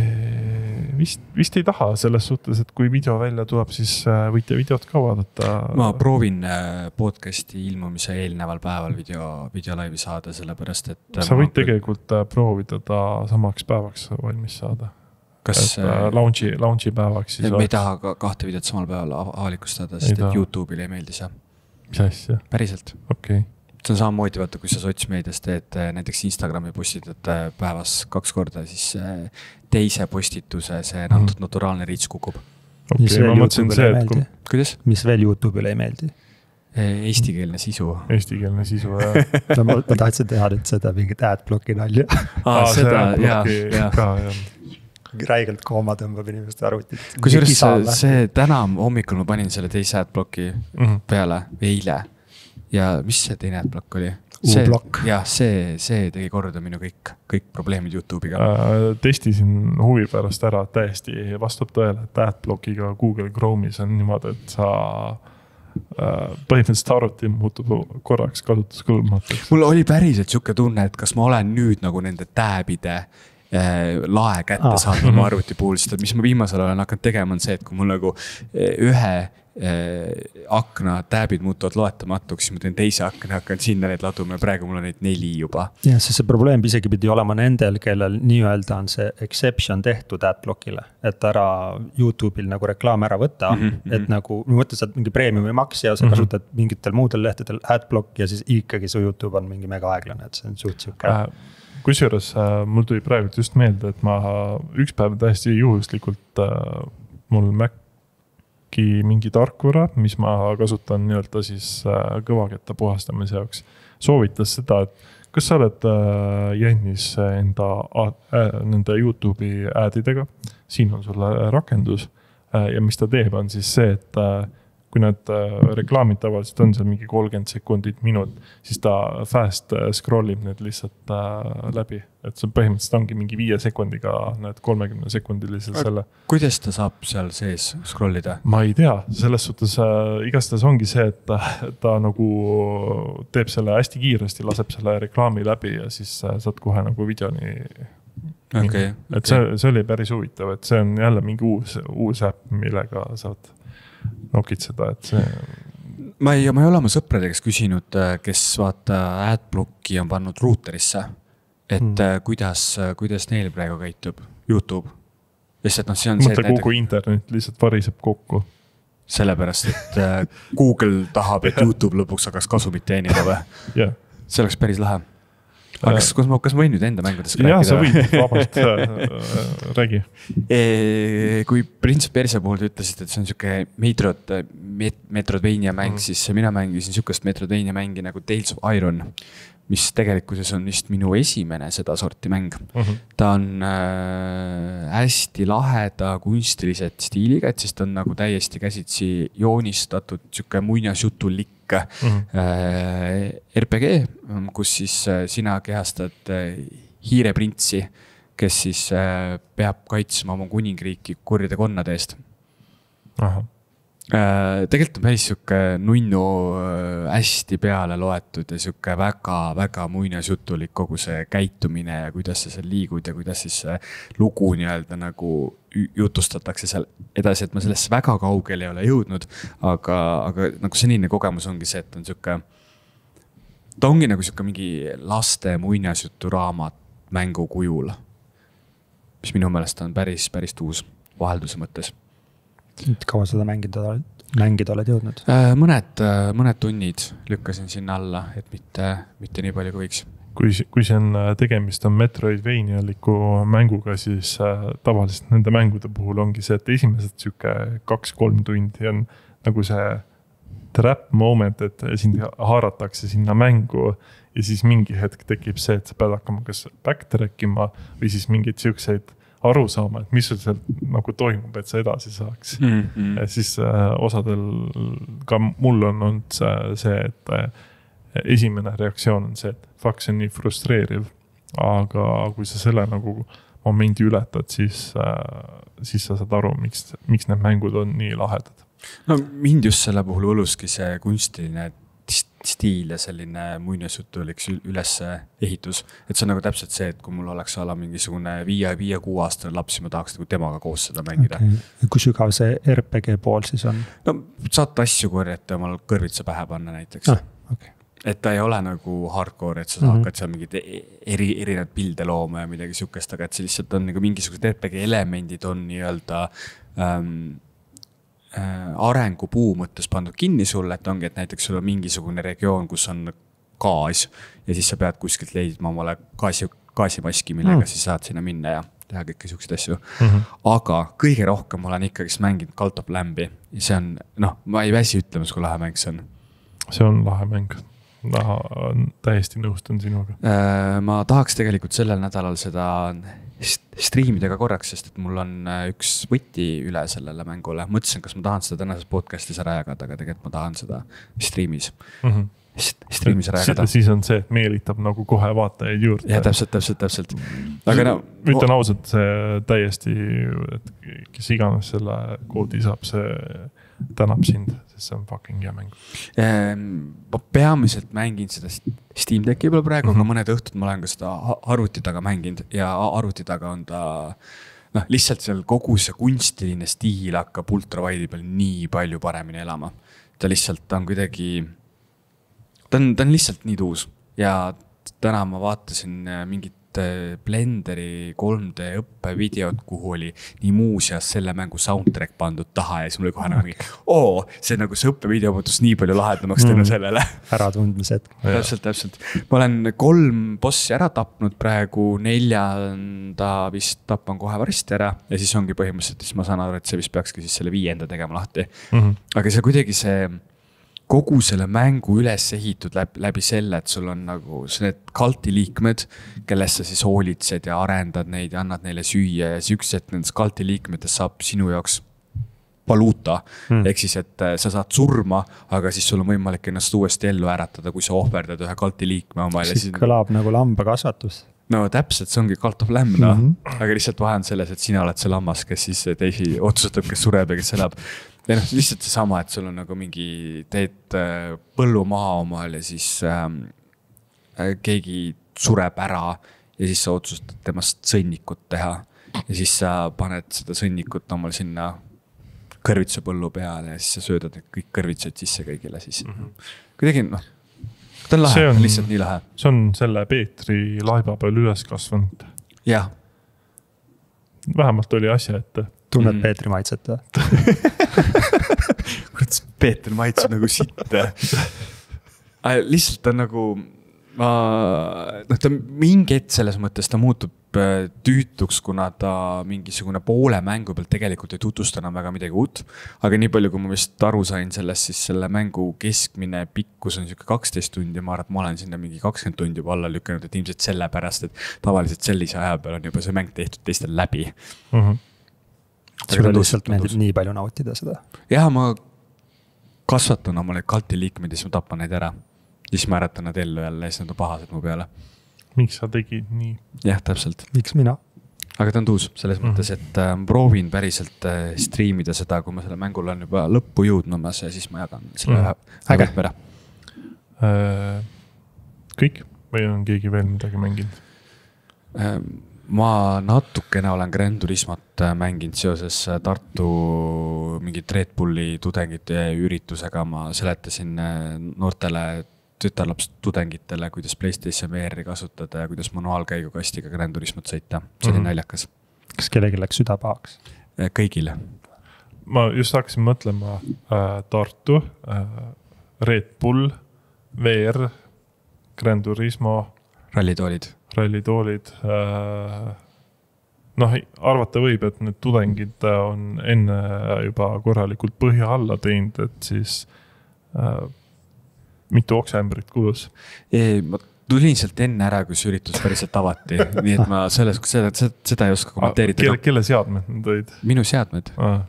Vist, vist ei taha selles suhtes, et kui video välja tuleb, siis võite videot ka vaadata. Ma proovin podcasti ilmumise eelneval päeval video, video laivi saada, sellepärast et... Sa võid tegelikult proovida ta samaks päevaks valmis saada. Kas... Launchi, launchi päevaks siis... Me ei taha kahte videot samal päeval avalikustada, sest et YouTube'il ei meeldi see. Mis asja? Päriselt. Okei. Okay. See on samamoodi, vaata, kui sa sotsmeedias teed näiteks Instagrami postitad päevas kaks korda, siis teise postituse see antud mm. naturaalne riits kukub. Okei, okay, ma mõtlesin see, et kui... Kuidas? Mis veel YouTube'ile ei meeldi? Eestikeelne sisu. Eestikeelne sisu, jah. no, ma, ma tahtsin teha nüüd seda mingit adblocki nalja. Aa, ah, seda, jah, jah. Ka, jah. Räigelt kooma tõmbab inimeste arvutit. Kui see, see täna hommikul ma panin selle teise adblocki mm -hmm. peale, eile. Ja mis see teine adblock oli? U-block. Jah, see, see tegi korda minu kõik, kõik probleemid YouTube'iga. Äh, testisin huvi pärast ära, täiesti vastab tõele, et adblockiga Google Chrome'is on niimoodi, et sa äh, põhimõtteliselt arvuti muutub korraks kasutuskõlbmatuks. Mul oli päriselt siuke tunne, et kas ma olen nüüd nagu nende tääbide äh, lae kätte ah. saanud oma arvuti puhul, sest mis ma viimasel olen hakanud tegema on see, et kui mul nagu ühe akna tääbid muutuvad loetamatuks, siis ma teen teise akna ja hakkan sinna neid laduma ja praegu mul on neid neli juba. Ja see, see probleem isegi pidi olema nendel, kellel nii-öelda on see exception tehtud adblockile, et ära YouTube'il nagu reklaam ära võtta, mm -hmm. et nagu mõtled saad mingi premiumi maks ja sa mm -hmm. kasutad mingitel muudel lehtedel adblock ja siis ikkagi su YouTube on mingi mega aeglane, et see on suht siuke. Äh, kusjuures äh, mul tuli praegu just meelde, et ma üks päev täiesti juhuslikult äh, mul Mac mingi tarkvara, mis ma kasutan nii-öelda siis kõvaketta puhastamise jaoks, soovitas seda, et kas sa oled jännis enda äh, nende YouTube'i adidega, siin on sulle rakendus äh, ja mis ta teeb on siis see, et äh, kui need reklaamid tavaliselt on seal mingi kolmkümmend sekundit, minut, siis ta fast scrollib need lihtsalt äh, läbi. Et see põhimõtteliselt ongi mingi viie sekundiga need kolmekümne sekundiliselt selle. Kuidas ta saab seal sees scrollida? Ma ei tea, selles suhtes äh, igastahes ongi see, et ta, ta nagu teeb selle hästi kiiresti, laseb selle reklaami läbi ja siis äh, saad kohe nagu videoni. Okay, et okay. See, see oli päris huvitav, et see on jälle mingi uus, uus äpp, millega saad nokid seda, et see... ma ei, ma ei ole oma sõprade käest küsinud, kes vaata adblocki on pannud ruuterisse, et hmm. kuidas, kuidas neil praegu käitub YouTube. Lihtsalt, no, see on mõtle, see, kogu näiteks... internet lihtsalt variseb kokku. Sellepärast, et Google tahab, et YouTube lõpuks hakkaks kasumit teenida või? Yeah. See oleks päris lahe. Aga kas, kas, ma, kas ma võin nüüd enda mängudest rääkida? Jaa, sa võid vabalt äh, räägi. E, kui Prince of Persia puhul te ütlesid, et see on siuke Metroid, met, Metroidvania mäng, mm. siis mina mängisin siukest Metroidvania mängi nagu Tales of Iron, mis tegelikkuses on vist minu esimene seda sorti mäng. Mm-hmm. Ta on äh, hästi laheda kunstilised stiiliga, et siis ta on nagu täiesti käsitsi joonistatud siuke muinasjutulik mm-hmm. äh, R P G, kus siis äh, sina kehastad äh, hiireprintsi, kes siis äh, peab kaitsma oma kuningriiki kurjade konnade eest. Aha. Äh, tegelikult on päris siuke nunnu äh, hästi peale loetud ja siuke väga, väga muinasjutulik kogu see käitumine ja kuidas sa seal liigud ja kuidas siis see lugu nii-öelda nagu jutustatakse seal edasi, et ma sellesse väga kaugele ei ole jõudnud, aga, aga nagu senine kogemus ongi see, et on siuke, ta ongi nagu siuke mingi laste muinasjutu raamat mängu kujul, mis minu meelest on päris, päris tuus vahelduse mõttes. Kaua seda mängida, mängida oled jõudnud? Mõned, mõned tunnid lükkasin sinna alla, et mitte, mitte nii palju kui võiks. Kui, kui see on tegemist on Metroidvanialiku mänguga, siis tavaliselt nende mängude puhul ongi see, et esimesed siuke kaks-kolm tundi on nagu see trap moment, et sind haaratakse sinna mängu ja siis mingi hetk tekib see, et sa pead hakkama kas backtrackima või siis mingeid siukseid aru saama, et mis sul seal nagu toimub, et sa edasi saaks. Mm, mm. Ja siis äh, osadel, ka mul on olnud see, et äh, esimene reaktsioon on see, et fuck, see on nii frustreeriv, aga kui sa selle nagu momendi ületad, siis, äh, siis sa saad aru, miks, miks need mängud on nii lahedad. No mind just selle puhul õluski see kunstiline stiil ja selline muinasjutulik üles ehitus. Et see on nagu täpselt see, et kui mul oleks ala mingisugune viie, viie, kuu aastane laps, ma tahaks nagu temaga koos seda mängida. Okay. Kui sügav see R P G pool siis on? No saad asju korjata ja omal kõrvitsa pähe panna näiteks. Ah, okay. Et ta ei ole nagu hardcore, et sa mm-hmm. hakkad seal mingid eri, erinevad pilde looma ja midagi sukest, aga et see lihtsalt on nagu mingisugused R P G elemendid on nii-öelda ähm, arengupuu mõttes pandud kinni sulle, et ongi, et näiteks sul on mingisugune regioon, kus on gaas ja siis sa pead kuskilt leidma omale gaasi, gaasimaski, millega mm. siis saad sinna minna ja teha kõiki siukseid asju. Mm-hmm. Aga kõige rohkem olen ikkagi mänginud Cult of Lambi ja see on, noh, ma ei väsi ütlemas, kui lahe mäng see on. See on lahe mäng. Naha, täiesti nõustun sinuga. Ma tahaks tegelikult sellel nädalal seda striimidega korraks, sest et mul on üks võti üle sellele mängule. Mõtlesin, kas ma tahan seda tänases podcastis ära jagada, aga tegelikult ma tahan seda striimis. Mm-hmm. Striimis ära jagada. Siis on see, et meelitab nagu kohe vaatajaid juurde. Ja täpselt, täpselt, täpselt. Aga no, ütlen ausalt, see täiesti, et kes iganes selle koodi saab, see tänab sind, sest see on fucking hea mäng. Ma peamiselt mängin seda Steam Decki peal praegu, mm-hmm. aga mõned õhtud ma olen ka seda arvuti taga mänginud ja arvuti taga on ta, noh, lihtsalt seal kogu see kunstiline stiil hakkab ultravaidi peal nii palju paremini elama. Ta lihtsalt on kuidagi, ta on, ta on lihtsalt nii tuus ja täna ma vaatasin mingit Blenderi kolm D õppevideot, kuhu oli nii muuseas selle mängu soundtrack pandud taha ja siis mul oli kohe nagu mingi, oo, see nagu see õppevideo muutus nii palju lahedamaks tänu sellele. Äratundmised. Täpselt, täpselt. Ma olen kolm bossi ära tapnud praegu, neljanda vist tapan kohe varsti ära ja siis ongi põhimõtteliselt, siis ma saan aru, et see vist peakski siis selle viienda tegema lahti. Mm-hmm. Aga see kuidagi see kogu selle mängu üles ehitud läbi, läbi selle, et sul on nagu need kalti liikmed, kellest sa siis hoolitsed ja arendad neid ja annad neile süüa ja siis üks, et nendest kalti liikmetest saab sinu jaoks valuuta. Hmm. Ehk siis, et sa saad surma, aga siis sul on võimalik ennast uuesti ellu äratada, kui sa ohverdad ühe kalti liikme omale. Siis kõlab nagu lambakasvatus. No täpselt, see ongi Cult of Lamb, no. Mm-hmm. Aga lihtsalt vahe on selles, et sina oled see lammas, kes siis teisi otsustab, kes sureb ja kes elab. Ja noh, lihtsalt see sama, et sul on nagu mingi teed põllu maha omal ja siis ähm, keegi sureb ära ja siis sa otsustad temast sõnnikut teha ja siis sa paned seda sõnnikut omal sinna kõrvitsa põllu peale ja siis sa söödad kõik kõrvitsad sisse kõigile siis mm -hmm. kuidagi noh, ta on lahe, on, lihtsalt nii lahe. See on selle Peetri laiba peal üles kasvanud. Jah. Vähemalt oli asja ette. Tunned mm. Peetri maitset või? Kuidas Peeter maitseb nagu sitte. Lihtsalt ta on nagu, ma, noh ta mingi hetk selles mõttes ta muutub tüütuks, kuna ta mingisugune poole mängu pealt tegelikult ei tutvusta enam väga midagi uut. Aga nii palju, kui ma vist aru sain sellest, siis selle mängu keskmine pikkus on siuke kaksteist tundi. Ma arvan, et ma olen sinna mingi kakskümmend tundi juba alla lükanud, et ilmselt selle pärast, et tavaliselt sellise aja peal on juba see mäng tehtud teistel läbi. Mm -hmm. Sulle lihtsalt meeldib nii palju nautida seda? Jah, ma kasvatan oma neid kalti liikmeid ja siis ma tapan neid ära. Siis ma äretan nad ellu jälle ja siis nad on pahased mu peale. Miks sa tegid nii? Jah, täpselt. Miks mina? Aga ta on tuus selles mm -hmm. mõttes, et äh, proovin päriselt äh, streamida seda, kui ma selle mängul on juba lõppu jõudnumas ja siis ma jagan selle mm -hmm. ühe ära. Äh, kõik? Või on keegi veel midagi mänginud? Äh, ma natukene olen Gran Turismot mänginud seoses Tartu mingit Red Bulli tudengite üritusega. Ma seletasin noortele tütarlaps tudengitele, kuidas PlayStation V R-i kasutada ja kuidas manuaalkäigukastiga Gran Turismot sõita. See oli mm -hmm. naljakas. Kas kellegi läks süda pahaks? Kõigile. Ma just hakkasin mõtlema äh, Tartu, äh, Red Bull, V R, Gran Turismo. Rallitoolid. Rallitoolid. Äh, noh, arvata võib, et need tudengid on enne juba korralikult põhja alla teinud, et siis äh, mitu oksemberit kulus? Ei, ma tulin sealt enne ära, kui see üritus päriselt avati. Nii et ma selles, seda, seda ei oska kommenteerida. Kelle, kelle seadmed need olid? Minu seadmed. Ah.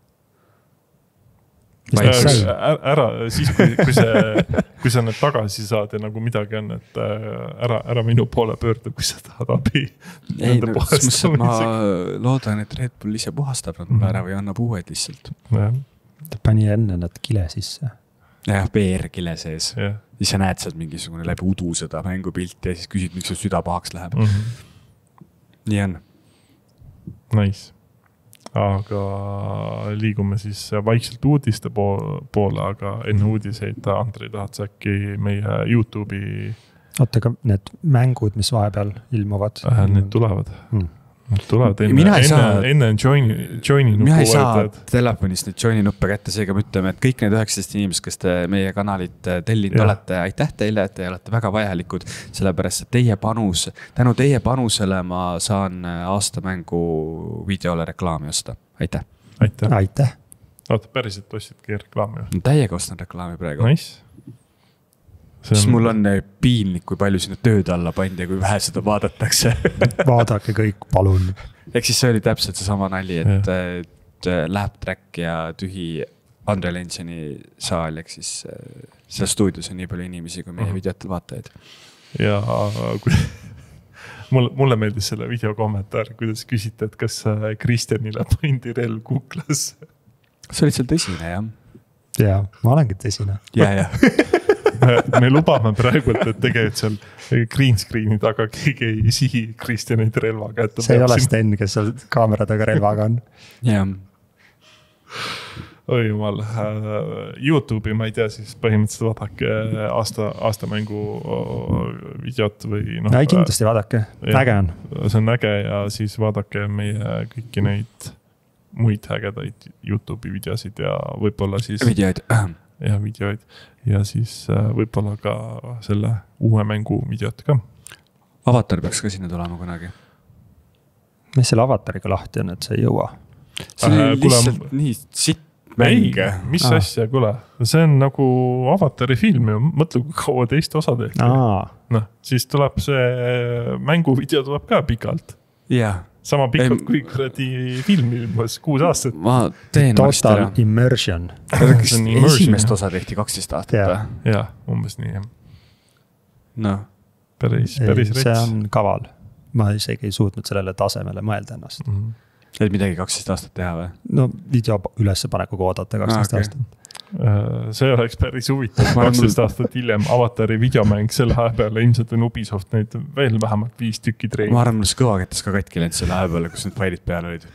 Ära, ära, siis kui, kui, see, kui sa need tagasi saad ja nagu midagi on, et ära, ära minu poole pöörda, kui sa tahad abi. Ei, no, mõttes, ma loodan, et Red Bull ise puhastab nad mulle ära või annab uued lihtsalt. Ta pani enne nad kile sisse. Jah, B R kile sees. Yeah. Siis sa näed sealt mingisugune läbi udu seda mängupilti ja siis küsid, miks su süda pahaks läheb. Mm -hmm. Nii on. Nice. Aga liigume siis vaikselt uudiste poole, aga enne uudiseid, Andrei, tahad sa äkki meie YouTube'i... Oota, aga need mängud, mis vahepeal ilmuvad? Äh, need tulevad. Hmm. Need tulevad enne, enne, saa, enne joini, joini nuppu. Mina ei saa telefonist neid joini nuppe kätte, seega me ütleme, et kõik need üheksateist inimesed, kes te meie kanalit tellinud ja. olete, aitäh teile, et te olete väga vajalikud, sellepärast, et teie panus, tänu teie panusele ma saan aastamängu videole reklaami osta. Aitäh. Aitäh. Aitäh. Oota, päriselt ostsidki reklaami? No, täiega ostan reklaami praegu. Nice. On... siis mul on piinlik, kui palju sinna tööd alla pandi ja kui vähe seda vaadatakse. Vaadake kõik, palun. Ehk siis see oli täpselt see sama nali, et, et lap track ja tühi Unreal Engine'i saal, ehk siis seal stuudios on nii palju inimesi kui meie uh-huh. videotel vaatajaid. Ja kui... mulle, mulle meeldis selle video kommentaar, kuidas küsite, et kas Kristjanile pandi relv kuklasse. See oli seal tõsine, jah? Jaa, ma olengi tõsine. Jaa, jah. Me lubame praegu, et tegelikult seal green screen'i taga keegi ei sihi Kristjanid relvaga. See ei ole Sten, kes seal kaamera taga relvaga on. Jah. Oi jumal. YouTube'i ma ei tea, siis põhimõtteliselt vaadake aasta, aastamängu videot või noh. No, kindlasti vaadake, äge on. See on äge ja siis vaadake meie kõiki neid muid ägedaid YouTube'i videosid ja võib-olla siis... Videoid. Ja videoid. Ja siis võib-olla ka selle uue mängu videot ka. Avatar peaks ka sinna tulema kunagi. Mis selle Avatariga lahti on, et see ei jõua? See oli äh, lihtsalt kule... nii sitt mäng. Mis ah. asja, kule? See on nagu Avatari film ja mõtle, kui kaua teist osa tehti. Noh, siis tuleb see mänguvideo tuleb ka pikalt. Jah. Sama pikalt kui kuradi film ilmus kuus aastat. Ma teen Total Immersion. Esimest osa tehti kaksteist aastat. Jah, ja, umbes nii. No. Päris, päris rets. See on kaval. Ma isegi ei suutnud sellele tasemele mõelda ennast. Mm -hmm. Et midagi kaksteist aastat teha või? No video ülespanekuga oodata kaksteist ah, okay. aastat. See oleks päris huvitav. kaksteist aastat hiljem Avatari videomäng selle aja peale ilmselt on Ubisoft neid veel vähemalt viis tükki treid. Ma arvan, mul kõvakettes ka katki läinud selle aja peale, kus need failid peal olid.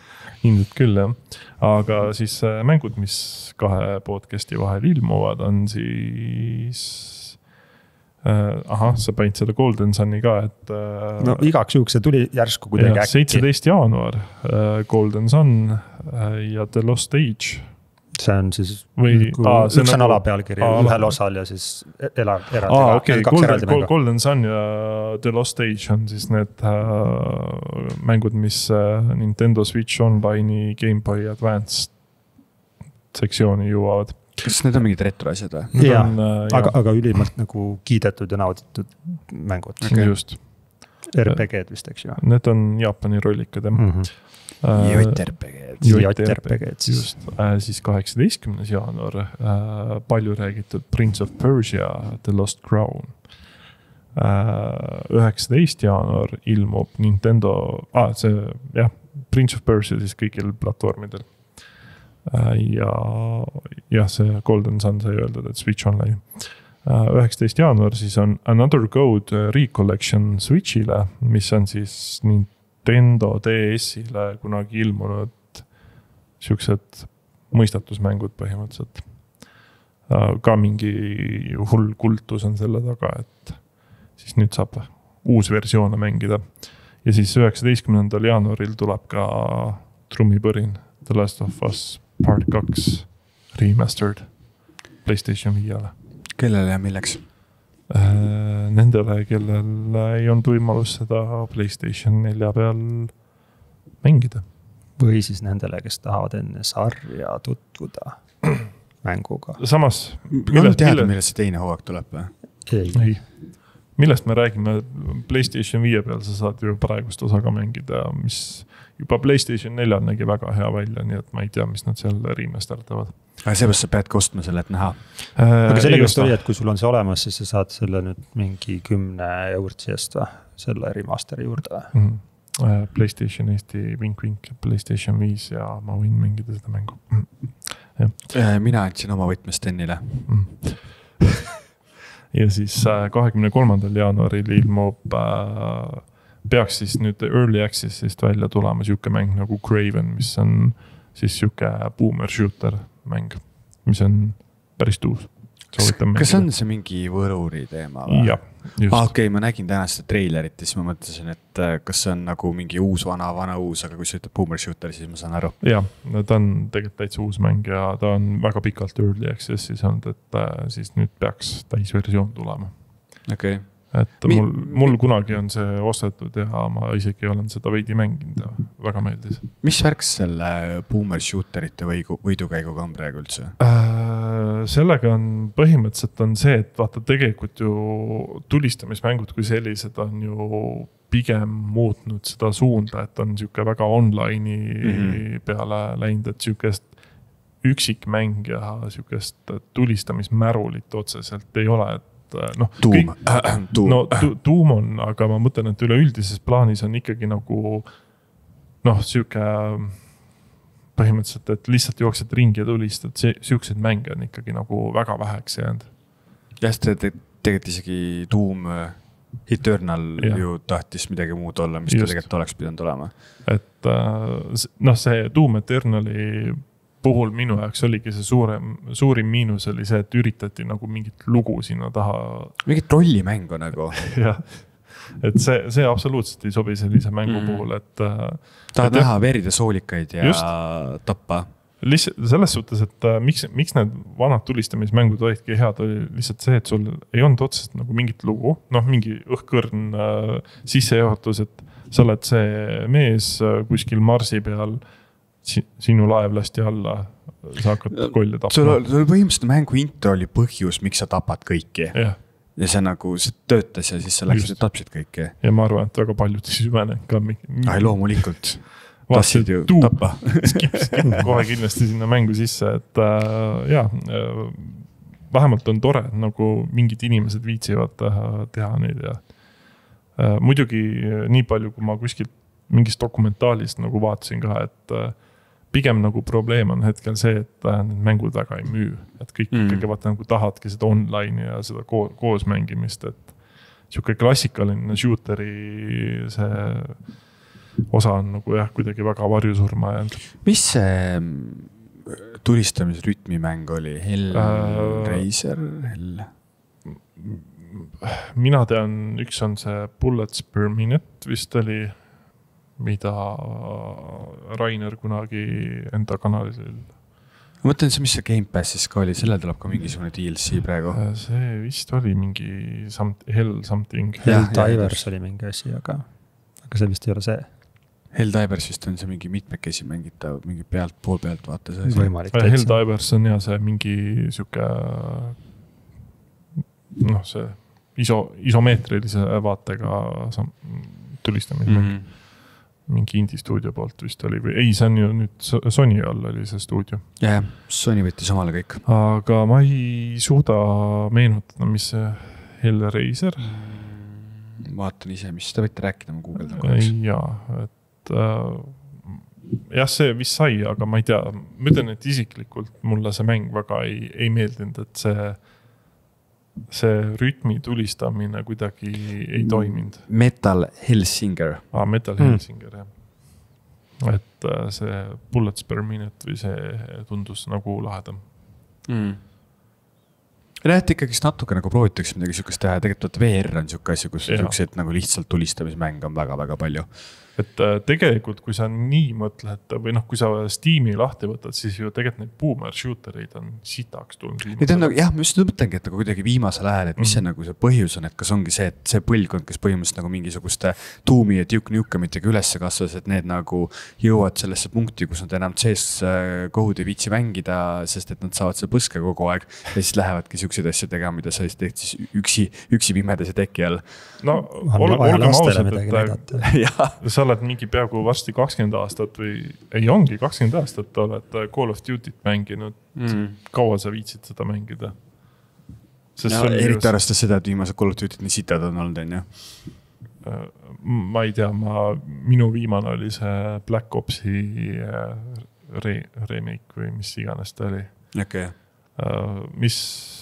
ilmselt küll jah, aga siis mängud, mis kahe podcasti vahel ilmuvad, on siis äh, ahah, sa panid selle Golden Sun'i ka, et äh, no igaks juhuks see tuli järsku kuidagi äkki. seitseteist jaanuar äh, Golden Sun äh, ja The Lost Age. See on siis või, aa, üks on nagu, alapealkiri aa, ühel osal ja siis elab eraldi. Aa, okei, okay. Golden, Golden Sun ja The Lost Age on siis need äh, mängud, mis äh, Nintendo Switch Online'i Game Boy Advance sektsiooni jõuavad. Kas need on mingid retro asjad või? Jaa, on, äh, aga, aga ülimalt nagu kiidetud ja nauditud mängud. Okay. Just. R P G-d vist, eks ju? Need on Jaapani rollikad, jah. Mm-hmm. J R P G-d. J R P G-d siis. Just, äh, siis kaheksateistkümnes jaanuar äh, palju räägitud Prince of Persia, The Lost Crown. üheksateist jaanuar ilmub Nintendo, ah, see, jah, Prince of Persia siis kõigil platvormidel. Äh, ja, jah, see Golden Sun sai öeldud, et Switch Online. Äh, üheksateist jaanuar siis on Another Code Recollection Switchile, mis on siis Nintendo D S-ile kunagi ilmunud siuksed mõistatusmängud põhimõtteliselt. Ka mingi hull kultus on selle taga, et siis nüüd saab uus versioone mängida. Ja siis üheksateistkümnendal jaanuaril tuleb ka trummipõrin The Last of Us Part kaks Remastered PlayStation viiele. Kellele ja milleks? Nendele, kellel ei olnud võimalus seda PlayStation nelja peal mängida. Või siis nendele, kes tahavad enne sarja tutvuda mänguga. Samas, millest, on teada, millest see teine hooaeg tuleb või? Ei. ei. Millest me räägime PlayStation viie peal, sa saad ju praegust osa ka mängida, mis juba PlayStation neljal nägi väga hea välja, nii et ma ei tea, mis nad seal remasterdavad. Aga seepärast sa pead kostma selle, et näha. Aga sellega just oli, et kui sul on see olemas, siis sa saad selle nüüd mingi kümne eurtsi eest või? Selle remasteri juurde või? Mm. PlayStation Eesti vink-vink, PlayStation viis ja ma võin mängida seda mängu. Ja. Mina andsin oma võtmes Tennile. Mm. Ja siis kahekümne kolmandal jaanuaril ilmub, peaks siis nüüd Early Accessist välja tulema siuke mäng nagu Craven, mis on siis siuke boomer shooter mäng, mis on päris tuus. Kas, kas on see mingi võruri teema või? Jah, just. Ah, okei, okay, ma nägin täna seda treilerit ja siis ma mõtlesin, et kas see on nagu mingi uus, vana, vana uus, aga kui sa ütled boomer shooter, siis ma saan aru. Jah, ta on tegelikult täitsa uus mäng ja ta on väga pikalt Early Access'is olnud, et siis nüüd peaks täisversioon tulema. Okei. Okay. Et mul, mul kunagi on see ostetud ja ma isegi olen seda veidi mänginud ja väga meeldis. Mis värks selle boomer shooterite võigu, võidukäiguga on praegu üldse? Äh, sellega on põhimõtteliselt on see, et vaata tegelikult ju tulistamismängud kui sellised on ju pigem muutnud seda suunda, et on siuke väga online'i mm-hmm. peale läinud, et siukest üksikmäng ja siukest tulistamismärulit otseselt ei ole, et no, tuum. Kõik, tuum. No tu, tuum on, aga ma mõtlen, et üleüldises plaanis on ikkagi nagu noh, siuke põhimõtteliselt, et lihtsalt jooksed ringi ja tulistad, siukseid mänge on ikkagi nagu väga väheks jäänud. Jah, tegelikult isegi tuum Eternal ja. Ju tahtis midagi muud olla, mis ta tegelikult oleks pidanud olema. Et noh, see tuum Eternali puhul minu jaoks oligi see suurem, suurim miinus oli see, et üritati nagu mingit lugu sinna taha. Mingit rollimängu nagu. Jah, et see, see absoluutselt ei sobi sellise mängu mm. puhul, et tahad et, näha verida soolikaid ja just, tappa. Lihtsalt selles suhtes, et miks, miks need vanad tulistamismängud olidki head, oli lihtsalt see, et sul ei olnud otsest nagu mingit lugu, noh mingi õhkõrn äh, sissejuhatus, et sa oled see mees kuskil Marsi peal, sinu laev lasti alla, sa hakkad kolle tapma. Sul oli põhimõtteliselt mängu intro oli põhjus, miks sa tapad kõiki. Ja, ja see nagu see töötas ja siis sa läksid ja tapsid kõiki. Ja ma arvan, et väga paljud süvene ka. Ai, loomulikult. Tassid ju tuub, tappa. skip, skip kohe kindlasti sinna mängu sisse, et äh, jah, äh, vähemalt on tore, nagu mingid inimesed viitsivad äh, teha neid ja äh, muidugi nii palju, kui ma kuskilt mingist dokumentaalist nagu vaatasin ka, et äh, pigem nagu probleem on hetkel see, et need mängud väga ei müü. Et kõik mm. ikkagi vaata nagu tahadki seda online ja seda ko- koos mängimist, et siuke klassikaline shooteri see osa on nagu jah, kuidagi väga varjusurma jäänud. Mis see tulistamisrütmimäng oli? Hellraiser? Hell? Mina tean, üks on see Bullets per Minute vist oli, mida Rainer kunagi enda kanalil. Ma mõtlen, see, mis see Game Passis ka oli, selle tuleb ka mingisugune D L C praegu. See vist oli mingi some, Hell something. Helldivers oli mingi asi, aga, aga see vist ei ole see. Helldivers vist on see mingi mitmekesi mängitav, mingi pealt, pool pealt vaata see asi. Võimalik. Helldivers on ja see mingi siuke, noh see iso, isomeetrilise vaatega tulistamismäng. Mm-hmm. Mingi indie stuudio poolt vist oli või ei, see on ju nüüd Sony all oli see stuudio. Jah, Sony võttis omale kõik. Aga ma ei suuda meenutada, mis see Hellraiser. Vaatan ise, mis te võite rääkida, ma guugeldan korraks. Jaa, et äh, jah, see vist sai, aga ma ei tea, ma ütlen, et isiklikult mulle see mäng väga ei, ei meeldinud, et see see rütmi tulistamine kuidagi ei toiminud. Metal Hellsinger. Ah, Metal mm. Hellsinger, jah. Et see Bullets per Minute või see tundus nagu lahedam. Mm. Näete ikkagist natuke nagu proovitakse midagi siukest teha. Tegelikult V R on siuke asi, kus siuksed nagu lihtsalt tulistamismäng on väga-väga palju. Et tegelikult, kui sa nii mõtled või noh, kui sa Steam'i lahti võtad, siis ju tegelikult neid boomer shootereid on sitaks tulnud. Need on nagu, jah, ma just mõtlengi, et nagu kuidagi viimasel ajal, et mis see mm. nagu see põhjus on, et kas ongi see, et see põlgkond, kes põhimõtteliselt nagu mingisuguste Doomi ja Duke Nukemitega ülesse kasvas, et need nagu jõuavad sellesse punkti, kus nad enam C S kohud ei viitsi mängida, sest et nad saavad see põske kogu aeg ja siis lähevadki siukseid asju tegema, mida sa siis teed siis üksi, üksi pimedas ja teki all. No, ol, olgem ausad, et sa oled mingi peaaegu varsti kakskümmend aastat või ei ongi kakskümmend aastat oled Call of Duty't mänginud. Mm. Kaua sa viitsid seda mängida? No, eriti just... arvestas seda, et viimased Call of Duty't nii sitad on olnud, on ju? Ma ei tea, ma, minu viimane oli see Black Opsi re, remake või mis iganes ta oli. Okay. Mis,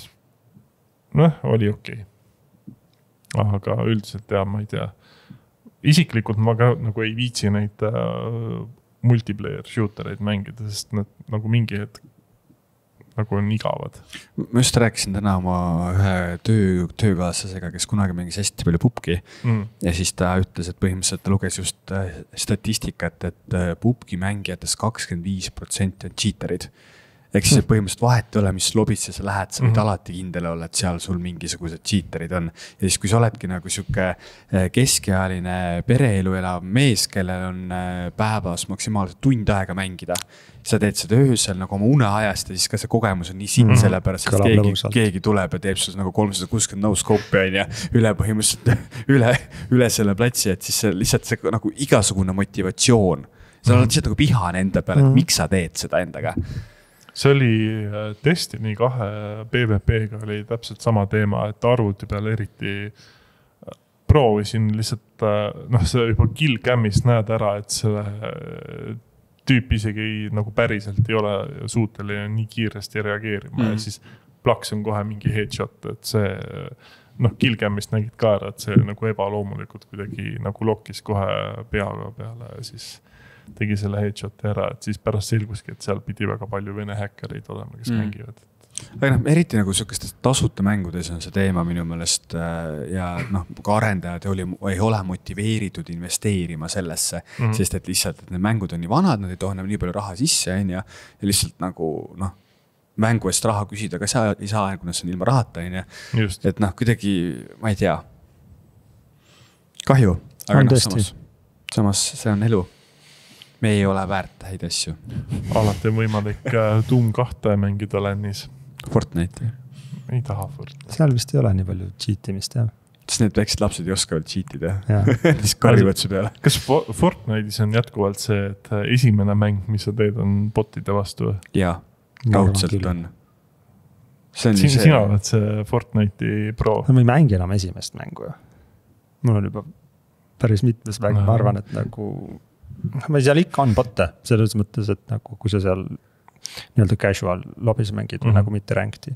noh, oli okei. Okay. Aga üldiselt jah, ma ei tea. Isiklikult ma ka nagu ei viitsi neid äh, multiplayer shootereid mängida, sest need nagu mingi hetk nagu on igavad. Ma just rääkisin täna oma ühe töö, töökaaslasega, kes kunagi mängis hästi palju pubki mm. ja siis ta ütles, et põhimõtteliselt ta luges just statistikat, et pubki mängijatest kakskümmend viis protsenti on cheaterid. Ehk siis põhimõtteliselt vahet ei ole, mis lobisse sa lähed, sa võid mm-hmm. alati kindel olla, et seal sul mingisugused cheaterid on. Ja siis, kui sa oledki nagu siuke keskealine pereelu elav mees, kellel on päevas maksimaalselt tund aega mängida, sa teed seda öösel nagu oma uneajast ja siis ka see kogemus on nii siin mm-hmm. sellepärast, et keegi, keegi tuleb ja teeb sul nagu kolmsada kuuskümmend no-scope'i on ja üle põhimõtteliselt üle, üle selle platsi, et siis lihtsalt see nagu igasugune motivatsioon. Sa oled lihtsalt nagu vihane enda peale, et miks sa teed seda endaga? See oli Destiny kahe PvP-ga oli täpselt sama teema, et arvuti peal eriti proovisin lihtsalt, noh, see juba kill cam'ist näed ära, et selle tüüp isegi ei, nagu päriselt ei ole suuteline nii kiiresti reageerima mm. ja siis plaks on kohe mingi headshot, et see, noh, kill cam'ist nägid ka ära, et see nagu ebaloomulikult kuidagi nagu lokkis kohe peaga peale ja siis tegi selle headshoti ära, et siis pärast selguski, et seal pidi väga palju vene häkkereid olema, kes mm. mängivad. Aga noh, eriti nagu sellistes tasuta mängudes on see teema minu meelest ja noh, ka arendajad oli, ei ole motiveeritud investeerima sellesse, mm. sest et lihtsalt, et need mängud on nii vanad, nad ei tohi nii palju raha sisse on, ja, ja lihtsalt nagu noh, mängu eest raha küsida, aga sa ei saa, kuna see on ilma rahata on, ja. Et noh, kuidagi, ma ei tea, kahju, aga noh, samas, samas see on elu. Me ei ole väärt häid asju. Alati on võimalik Doom kahte mängida lännis. Fortnite. Ei taha Fortnite. Seal vist ei ole nii palju cheatimist, jah. Sest need väiksed lapsed ei oska veel cheatida. Siis karjuvad su peale. Kas Fortnite'is on jätkuvalt see, et esimene mäng, mis sa teed, on botide vastu? Jaa, raudselt on. Siin see... sina oled see Fortnite'i pro. No, ma ei mängi enam esimest mängu. Mul on juba päris mitmes mäng, no. Ma arvan, et nagu... Ma seal ikka on botte, selles mõttes, et nagu, kui sa seal nii-öelda casual lobis mängid või mm-hmm. nagu mitte rankedi.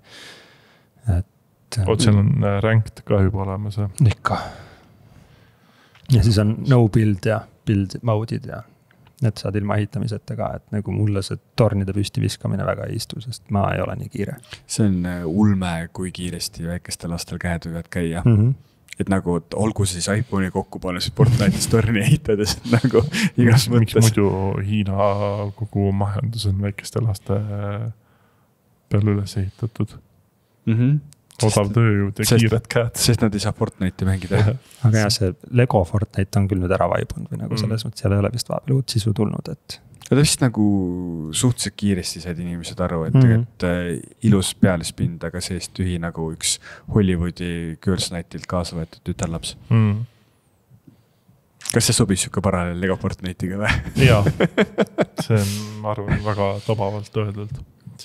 Et, Oot, seal on ranked ka juba olemas. Ikka. Ja siis on no build ja build mode'id ja need saad ilma ehitamiseta ka, et nagu mulle see tornide püsti viskamine väga ei istu, sest ma ei ole nii kiire. See on ulme, kui kiiresti väikestel lastel käed võivad käia. Mm -hmm. Et nagu, et olgu siis iPhone'i kokku panna, siis Fortnite'is torni ehitades, nagu igas miks, mõttes. Miks muidu Hiina kogu majandus on väikeste laste peal üles ehitatud? Mm -hmm. Odav tööjõud ja sest, kiired käed. Sest nad ei saa Fortnite'i mängida. Aga jah, see Lego Fortnite on küll nüüd ära vaibunud või nagu selles mm. mõttes, seal ei ole vist vahepeal uut sisu tulnud, et. Ja ta vist nagu suhteliselt kiiresti said inimesed aru, et mm. tegelikult äh, ilus pealispind, aga seest tühi nagu üks Hollywoodi Girls Nightilt kaasa võetud tütarlaps. Mm. Kas see sobis siuke paralleel Lego Fortnite'iga või? Jaa, see on, ma arvan, väga tabavalt öeldult.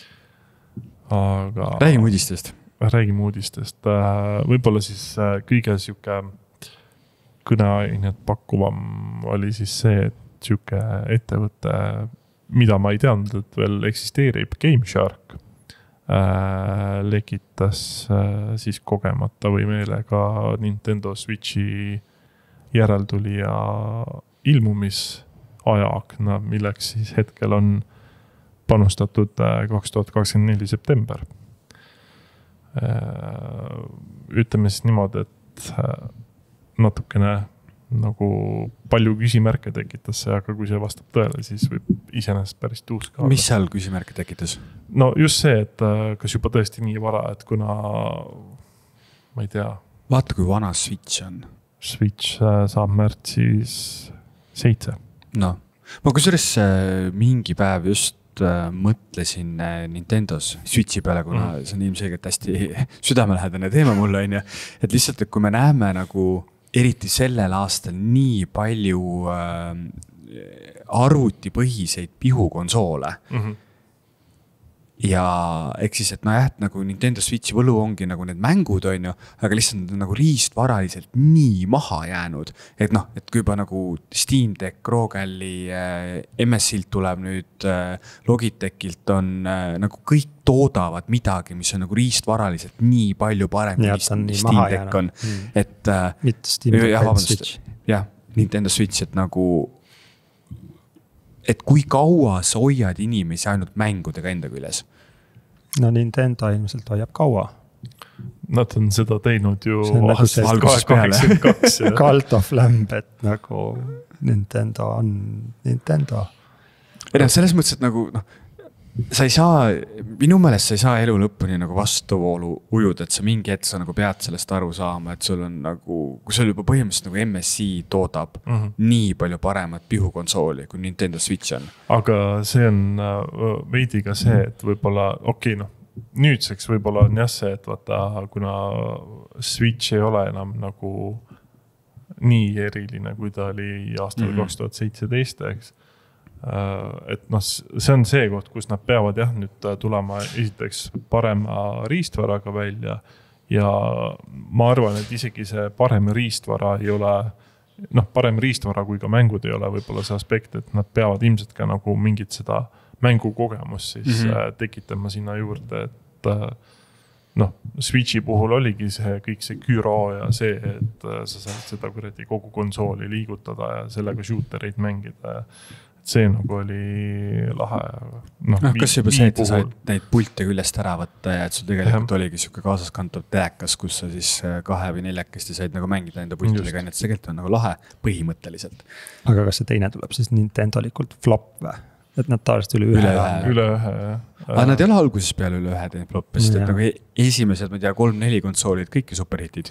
Aga. Räägime uudistest. Räägime uudistest. Võib-olla siis kõige siuke kõneainet pakkuvam oli siis see, et siuke ettevõte, mida ma ei teadnud, et veel eksisteerib, GameShark äh, lekitas äh, siis kogemata või meelega Nintendo Switchi järeltulija ilmumisajaakna, milleks siis hetkel on panustatud kaks tuhat kakskümmend neli september. Ütleme siis niimoodi, et natukene nagu palju küsimärke tekitas see, aga kui see vastab tõele, siis võib iseenesest päris tuus ka. Mis seal küsimärke tekitas? No just see, et kas juba tõesti nii vara, et kuna ma ei tea. Vaata, kui vana Switch on. Switch saab märtsis seitse. No, ma kusjuures mingi päev just mõtlesin Nintendos Switchi peale, kuna mm. see on ilmselgelt hästi südamelähedane teema mulle on ja, et lihtsalt, et kui me näeme nagu eriti sellel aastal nii palju äh, arvutipõhiseid pihukonsoole mm-hmm. ja eks siis, et no jah, et nagu Nintendo Switchi võlu ongi nagu need mängud on ju, aga lihtsalt nagu riistvaraliselt nii maha jäänud, et noh, et kui juba nagu Steam Deck, Rogalli, M S-ilt tuleb nüüd Logitechilt on nagu kõik toodavad midagi, mis on nagu riistvaraliselt nii palju parem, ja, mis Steam Deck on. Mm. Et, mitte Steam Deck, jah, Switch. Jah, Nintendo Switch, et nagu et kui kaua sa hoiad inimesi ainult mängudega enda küljes? No Nintendo ilmselt hoiab kaua. Nad on seda teinud ju aastast algusest peale. Cult of Lamb, et nagu Nintendo on Nintendo. Ja selles mõttes, et nagu noh, sa ei saa, minu meelest sa ei saa elu lõpuni nagu vastuvoolu ujuda, et sa mingi hetk sa nagu pead sellest aru saama, et sul on nagu, kui sul juba põhimõtteliselt nagu M S I toodab mm -hmm. nii palju paremat pihukonsooli, kui Nintendo Switch on. Aga see on veidi ka see, et võib-olla, okei, okay, noh, nüüdseks võib-olla on jah see, et vaata, kuna Switch ei ole enam nagu nii eriline, kui ta oli aastal mm -hmm. kaks tuhat seitseteist, eks. Et noh, see on see koht, kus nad peavad jah nüüd tulema esiteks parema riistvaraga välja ja ma arvan, et isegi see parem riistvara ei ole, noh, parem riistvara kui ka mängud ei ole võib-olla see aspekt, et nad peavad ilmselt ka nagu mingit seda mängukogemust siis mm -hmm. tekitama sinna juurde, et noh, Switchi puhul oligi see kõik see gyro ja see, et sa saad seda kuradi kogu konsooli liigutada ja sellega shootereid mängida. See nagu oli lahe. No, no, kas juba see, et sa said neid pilte küljest ära võtta ja et sul tegelikult ja. oligi siuke kaasaskantav telekas, kus sa siis kahe või neljakesti said nagu mängida enda pultidega, nii et see tegelikult on nagu lahe põhimõtteliselt. Aga kas see teine tuleb siis Nintendolikult flop või? Et nad taarist üle ühe. Üle ühe, üle ühe jah. Aga nad ei ole alguses peale üle ühe teinud flop, sest et nagu esimesed, ma tea, kolm-neli konsoolid, kõiki superhitid.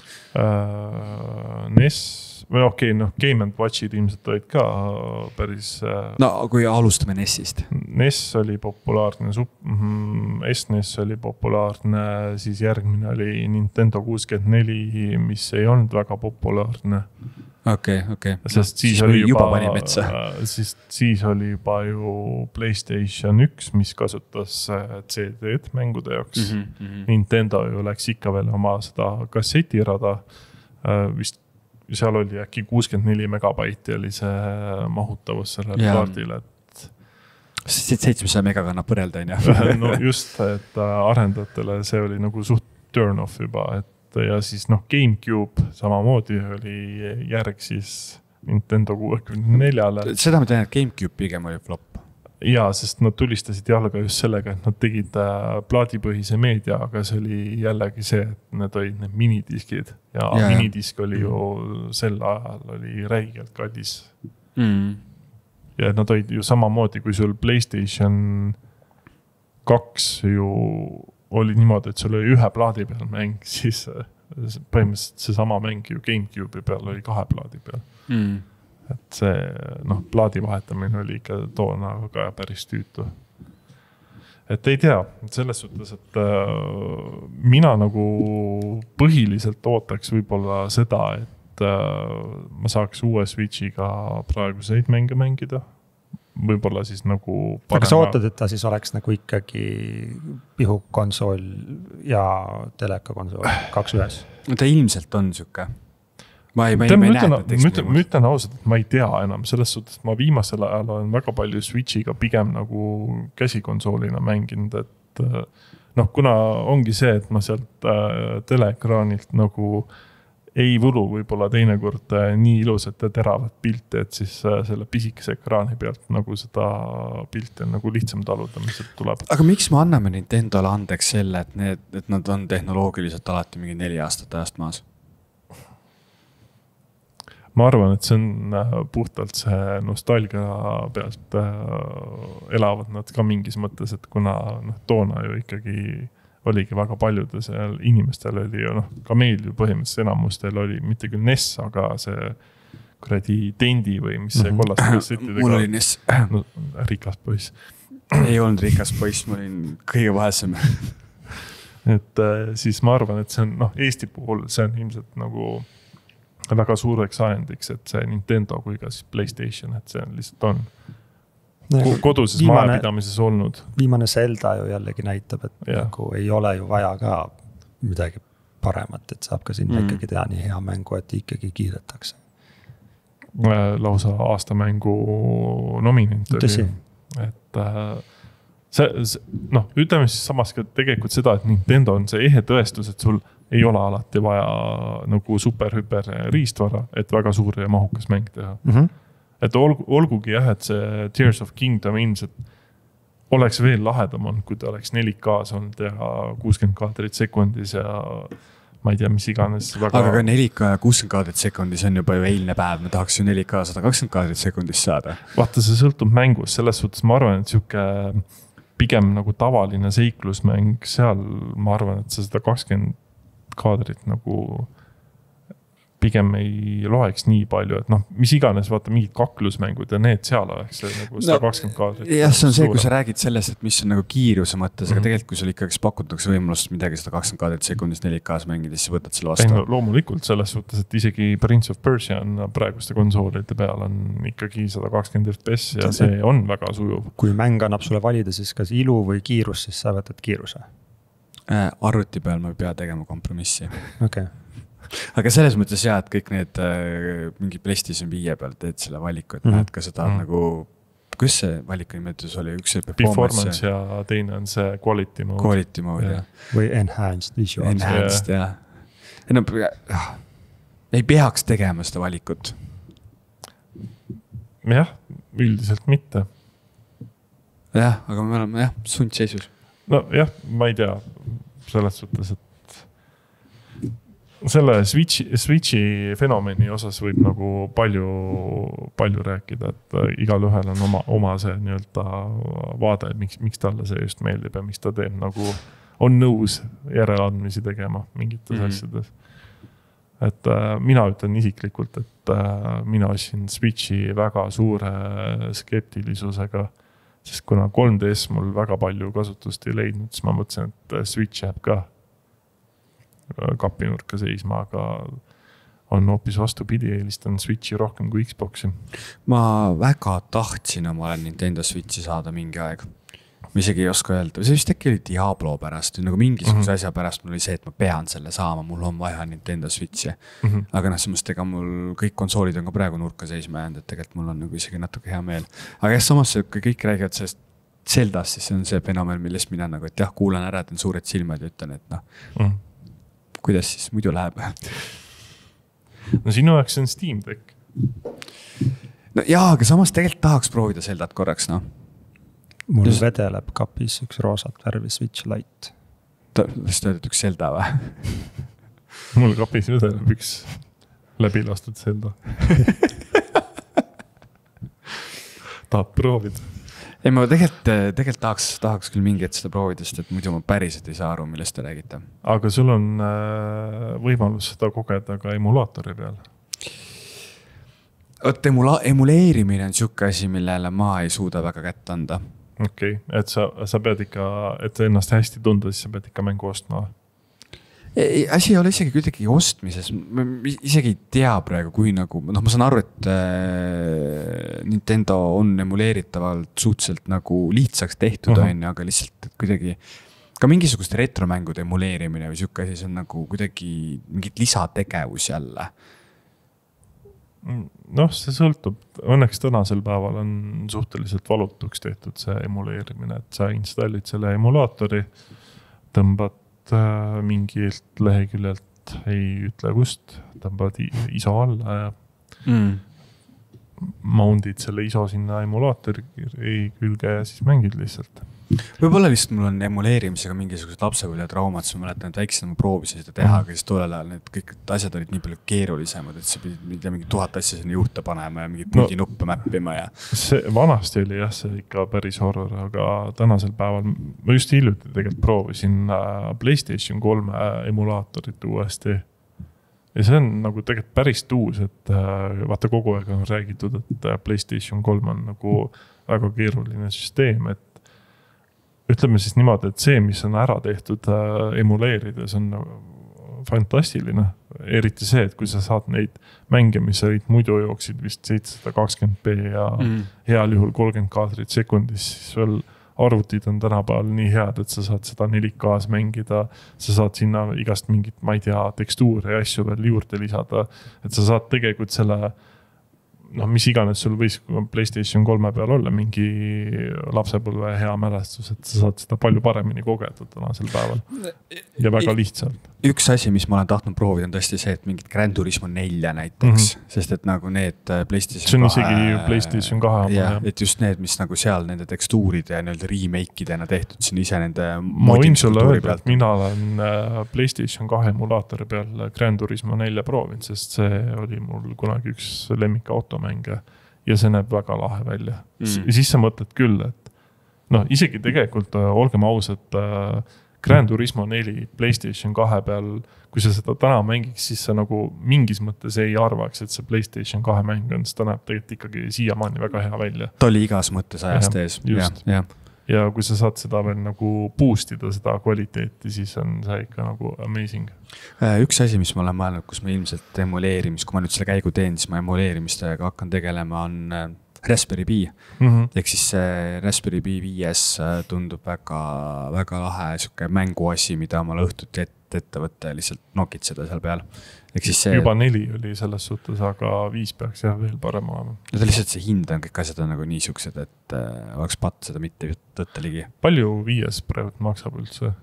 Uh, N E S või okei, okay, noh, Game and Watchid ilmselt olid ka päris... No kui alustame N E S-ist. N E S oli populaarne, S N E S oli populaarne, siis järgmine oli Nintendo kuuskümmend neli, mis ei olnud väga populaarne. Okei, okay, okei. Okay. Sest siis, siis oli juba, juba siis, siis oli juba ju PlayStation üks, mis kasutas C D-d mängude jaoks. Mm -hmm. Nintendo ju läks ikka veel oma seda kassetirada, vist seal oli äkki kuuskümmend neli megabaiti oli see mahutavus sellele yeah. kaardile, et seitsmesaja mega kannab põrelda, on jah? No just, et arendajatele see oli nagu suht turn off juba, et ja siis noh, GameCube samamoodi oli järg siis Nintendo kuuekümne neljale. Seda ma tean, et GameCube pigem oli flop. Jaa, sest nad tulistasid jalga just sellega, et nad tegid plaadipõhise meedia, aga see oli jällegi see, et need olid need minidiskid. Ja, ja minidisk oli ju sel ajal oli räigelt kallis. Mm. Ja nad olid ju samamoodi, kui sul PlayStation kaks ju oli niimoodi, et sul oli ühe plaadi peal mäng, siis põhimõtteliselt see sama mäng ju GameCube'i peal oli kahe plaadi peal. Mm. Et see, noh, plaadi vahetamine oli ikka toona ka päris tüütu. Et ei tea, selles suhtes, et äh, mina nagu põhiliselt ootaks võib-olla seda, et äh, ma saaks uue Switchiga praeguseid mänge mängida. Võib-olla siis nagu parema... Aga sa ootad, et ta siis oleks nagu ikkagi pihukonsool ja telekakonsool kaks ühes? Ta ilmselt on süke. Ma ei, ma ei, Tem, ma ei ütlen, näe, et ütlen, ma ütlen ausalt, et ma ei tea enam selles suhtes, et ma viimasel ajal olen väga palju Switchiga pigem nagu käsikonsoolina mänginud, et noh, kuna ongi see, et ma sealt äh, teleekraanilt nagu ei võlu võib-olla teinekord äh, nii ilusat ja teravat pilti, et siis äh, selle pisikese ekraani pealt nagu seda pilti on nagu lihtsam taluda, mis sealt tuleb. Aga miks me anname Nintendole andeks selle, et, need, et nad on tehnoloogiliselt alati mingi neli aastat ajast maas? Ma arvan, et see on puhtalt see nostalgia pealt äh, elavad nad ka mingis mõttes, et kuna noh, toona ju ikkagi oligi väga paljude seal inimestel oli ju noh, ka meil ju põhimõtteliselt enamustel oli mitte küll N E S, aga see kuradi Tendi või mis see kollast kassetiidega. Mul oli N E S. No, rikas poiss. Ei olnud rikas poiss, ma olin kõige vahesem. et äh, siis ma arvan, et see on noh, Eesti puhul see on ilmselt nagu väga suureks ajendiks, et see Nintendo kui ka siis PlayStation, et see on lihtsalt on no, koduses viimane, majapidamises olnud. Viimane Zelda ju jällegi näitab, et ja. Nagu ei ole ju vaja ka midagi paremat, et saab ka sinna mm. ikkagi teha nii hea mängu, et ikkagi kiidetakse. Lausa aastamängu nominent oli. Et see, see, noh, ütleme siis samas ka tegelikult seda, et Nintendo on see ehe tõestus, et sul ei ole alati vaja nagu super-hyper riistvara, et väga suur ja mahukas mäng teha. Mm -hmm. Et olgu, olgugi jah, et see Tears of Kingdom ilmselt oleks veel lahedam on, kui ta oleks neli K-s olnud ja kuuskümmend kaadrit sekundis ja ma ei tea, mis iganes. Väga... Aga ka neli K ja kuuskümmend kaadrit sekundis on juba ju eilne päev, me tahaks ju neli K sada kakskümmend kaadrit sekundis saada. Vaata, see sõltub mängus, selles suhtes ma arvan, et siuke pigem nagu tavaline seiklusmäng, seal ma arvan, et see sada kakskümmend kaadrit nagu pigem ei loeks nii palju, et noh, mis iganes, vaata mingid kaklusmängud ja need seal oleks see nagu sada kakskümmend kaadrit. Jah, see on see, kui sa räägid sellest, et mis on nagu kiiruse mõttes, aga mm -hmm. tegelikult kui sul ikkagi pakutakse võimalust midagi sada kakskümmend kaadrit sekundis neli K-s mängida, siis võtad selle vastu. No, loomulikult selles suhtes, et isegi Prince of Persia on praeguste konsoolide peal on ikkagi sada kakskümmend F P S ja see on väga sujuv. Kui mäng annab sulle valida siis kas ilu või kiirus, siis sa võtad kiiruse. Äh, arvuti peal ma ei pea tegema kompromissi. Okei. Okay. Aga selles mõttes jah, et kõik need äh, mingi PlayStation viie peal teed selle valiku, et mm -hmm. näed ka seda mm -hmm. nagu, kus see valiku nimetus oli? Üks see performance, performance ja teine on see quality mode. Quality mode, jah. Või enhanced visual. Enhanced, jah. Ja no, ei peaks tegema seda valikut. Jah, üldiselt mitte. Jah, aga me oleme jah, sundseisus. No jah, ma ei tea selles suhtes, et selle Switchi, Switchi fenomeni osas võib nagu palju, palju rääkida, et igal ühel on oma, oma see nii-öelda vaade, et miks, miks talle see just meeldib ja miks ta teeb nagu, on nõus järeleandmisi tegema mingites mm-hmm. asjades. Et äh, mina ütlen isiklikult, et äh, mina ostsin Switchi väga suure skeptilisusega, sest kuna kolm D S mul väga palju kasutust ei leidnud, siis ma mõtlesin, et Switch jääb ka kapinurka seisma, aga on hoopis vastupidi, eelistan Switchi rohkem kui Xboxi. Ma väga tahtsin omale Nintendo Switchi saada mingi aeg. Ma isegi ei oska öelda, see vist äkki oli Diablo pärast, nagu mingisuguse mm -hmm. asja pärast mul oli see, et ma pean selle saama, mul on vaja Nintendo Switchi. Mm -hmm. Aga noh, semast ega mul kõik konsoolid on ka praegu nurka seisma jäänud, et tegelikult mul on nagu isegi natuke hea meel. Aga jah, samas kui kõik räägivad sellest Zeldas, siis see on see fenomen, millest mina nagu, et jah, kuulan ära, et on suured silmad ja ütlen, et noh, mm -hmm. kuidas siis muidu läheb? No sinu jaoks on Steam Deck. no jaa, aga samas tegelikult tahaks proovida Zeldat korraks, noh. Mul Just... vedeleb kapis üks roosat värvi Switch Lite. Ta vist öeldud üks Zelda või? Mul kapis vedeleb üks läbi lastud Zelda. Tahab proovida. Ei, ma tegelikult, tegelikult tahaks, tahaks küll mingi, et seda proovida, sest et muidu ma päriselt ei saa aru, millest te räägite. Aga sul on võimalus seda kogeda ka emulaatori peal. Oot, emula- emuleerimine on siuke asi, millele ma ei suuda väga kätt anda. Okei, okay. Et sa, sa pead ikka, et ennast hästi tunda, siis sa pead ikka mängu ostma. Ei, asi ei ole isegi kuidagi ostmises, ma isegi ei tea praegu, kui nagu, noh, ma saan aru, et äh, Nintendo on emuleeritavalt suhteliselt nagu lihtsaks tehtud, uh-huh. on, aga lihtsalt et kuidagi ka mingisugust retromängude emuleerimine või siuke asi, see on nagu kuidagi mingit lisategevus jälle. Noh, see sõltub, õnneks tänasel päeval on suhteliselt valutuks tehtud see emuleerimine, et sa installid selle emulaatori, tõmbad mingilt leheküljelt, ei ütle kust, tõmbad iso alla ja mm. mountid selle iso sinna emulaatori külge ja siis mängid lihtsalt. Võib-olla lihtsalt mul on emuleerimisega mingisugused lapsepõlve traumad, siis ma mäletan, et väiksena ma proovisin seda teha, aga siis tollel ajal need kõik asjad olid nii palju keerulisemad, et sa pidid mingi tuhat asja sinna juurde panema ja mingid puldi no, nuppe mäppima ja. See vanasti oli jah, see ikka päris horror, aga tänasel päeval ma just hiljuti tegelikult proovisin PlayStation kolme emulaatorit uuesti. Ja see on nagu tegelikult päris tuus, et vaata kogu aeg on räägitud, et PlayStation kolm on nagu väga keeruline süsteem, et ütleme siis niimoodi, et see, mis on ära tehtud äh, emuleerides, on fantastiline. Eriti see, et kui sa saad neid mänge, mis olid muidu jooksid vist seitsesada kakskümmend p ja mm. heal juhul kolmkümmend kaadrit sekundis, siis veel arvutid on tänapäeval nii head, et sa saad seda neli K-s mängida, sa saad sinna igast mingit, ma ei tea, tekstuure ja asju veel juurde lisada, et sa saad tegelikult selle noh, mis iganes sul võis PlayStation kolme peal olla mingi lapsepõlve hea mälestus, et sa saad seda palju paremini kogeda tänasel päeval. Ja väga lihtsalt. Üks asi, mis ma olen tahtnud proovida, on tõesti see, et mingid Gran Turismo nelja näiteks, mm-hmm. sest et nagu need PlayStation see on kahe, isegi PlayStation kahe. Ja, et just need, mis nagu seal nende tekstuuride ja nii-öelda remake-idena tehtud, siin ise nende ma võin sulle öelda, et mina olen PlayStation kahe emulaatori peal Gran Turismo nelja proovinud, sest see oli mul kunagi üks lemmik automänge ja see näeb väga lahe välja. Mm. Siis sa mõtled küll, et noh, isegi tegelikult olgem ausad, Gran Turismo neli PlayStation kahe peal, kui sa seda täna mängiks, siis sa nagu mingis mõttes ei arvaks, et see PlayStation kahe mäng on, sest ta näeb tegelikult ikkagi siiamaani väga hea välja. Ta oli igas mõttes ajast ees. Just. Ja, ja. ja kui sa saad seda veel nagu boostida, seda kvaliteeti, siis on see ikka nagu amazing. Üks asi, mis ma olen mõelnud, kus ma ilmselt emuleerimis, kui ma nüüd selle käigu teen, siis ma emuleerimistega hakkan tegelema, on Raspberry Pi. Mm-hmm. Ehk siis see Raspberry Pi viies tundub väga, väga lahe siuke mänguasi, mida ma õhtuti ette, ette võtta ja lihtsalt nokitseda seal peal. Ehk siis see... Juba neli oli selles suhtes, aga viis peaks jah veel parem olema. No ta lihtsalt see hind on, kõik asjad on nagu nii siuksed, et äh, oleks patt seda mitte võtta ligi. Palju viies praegu maksab üldse?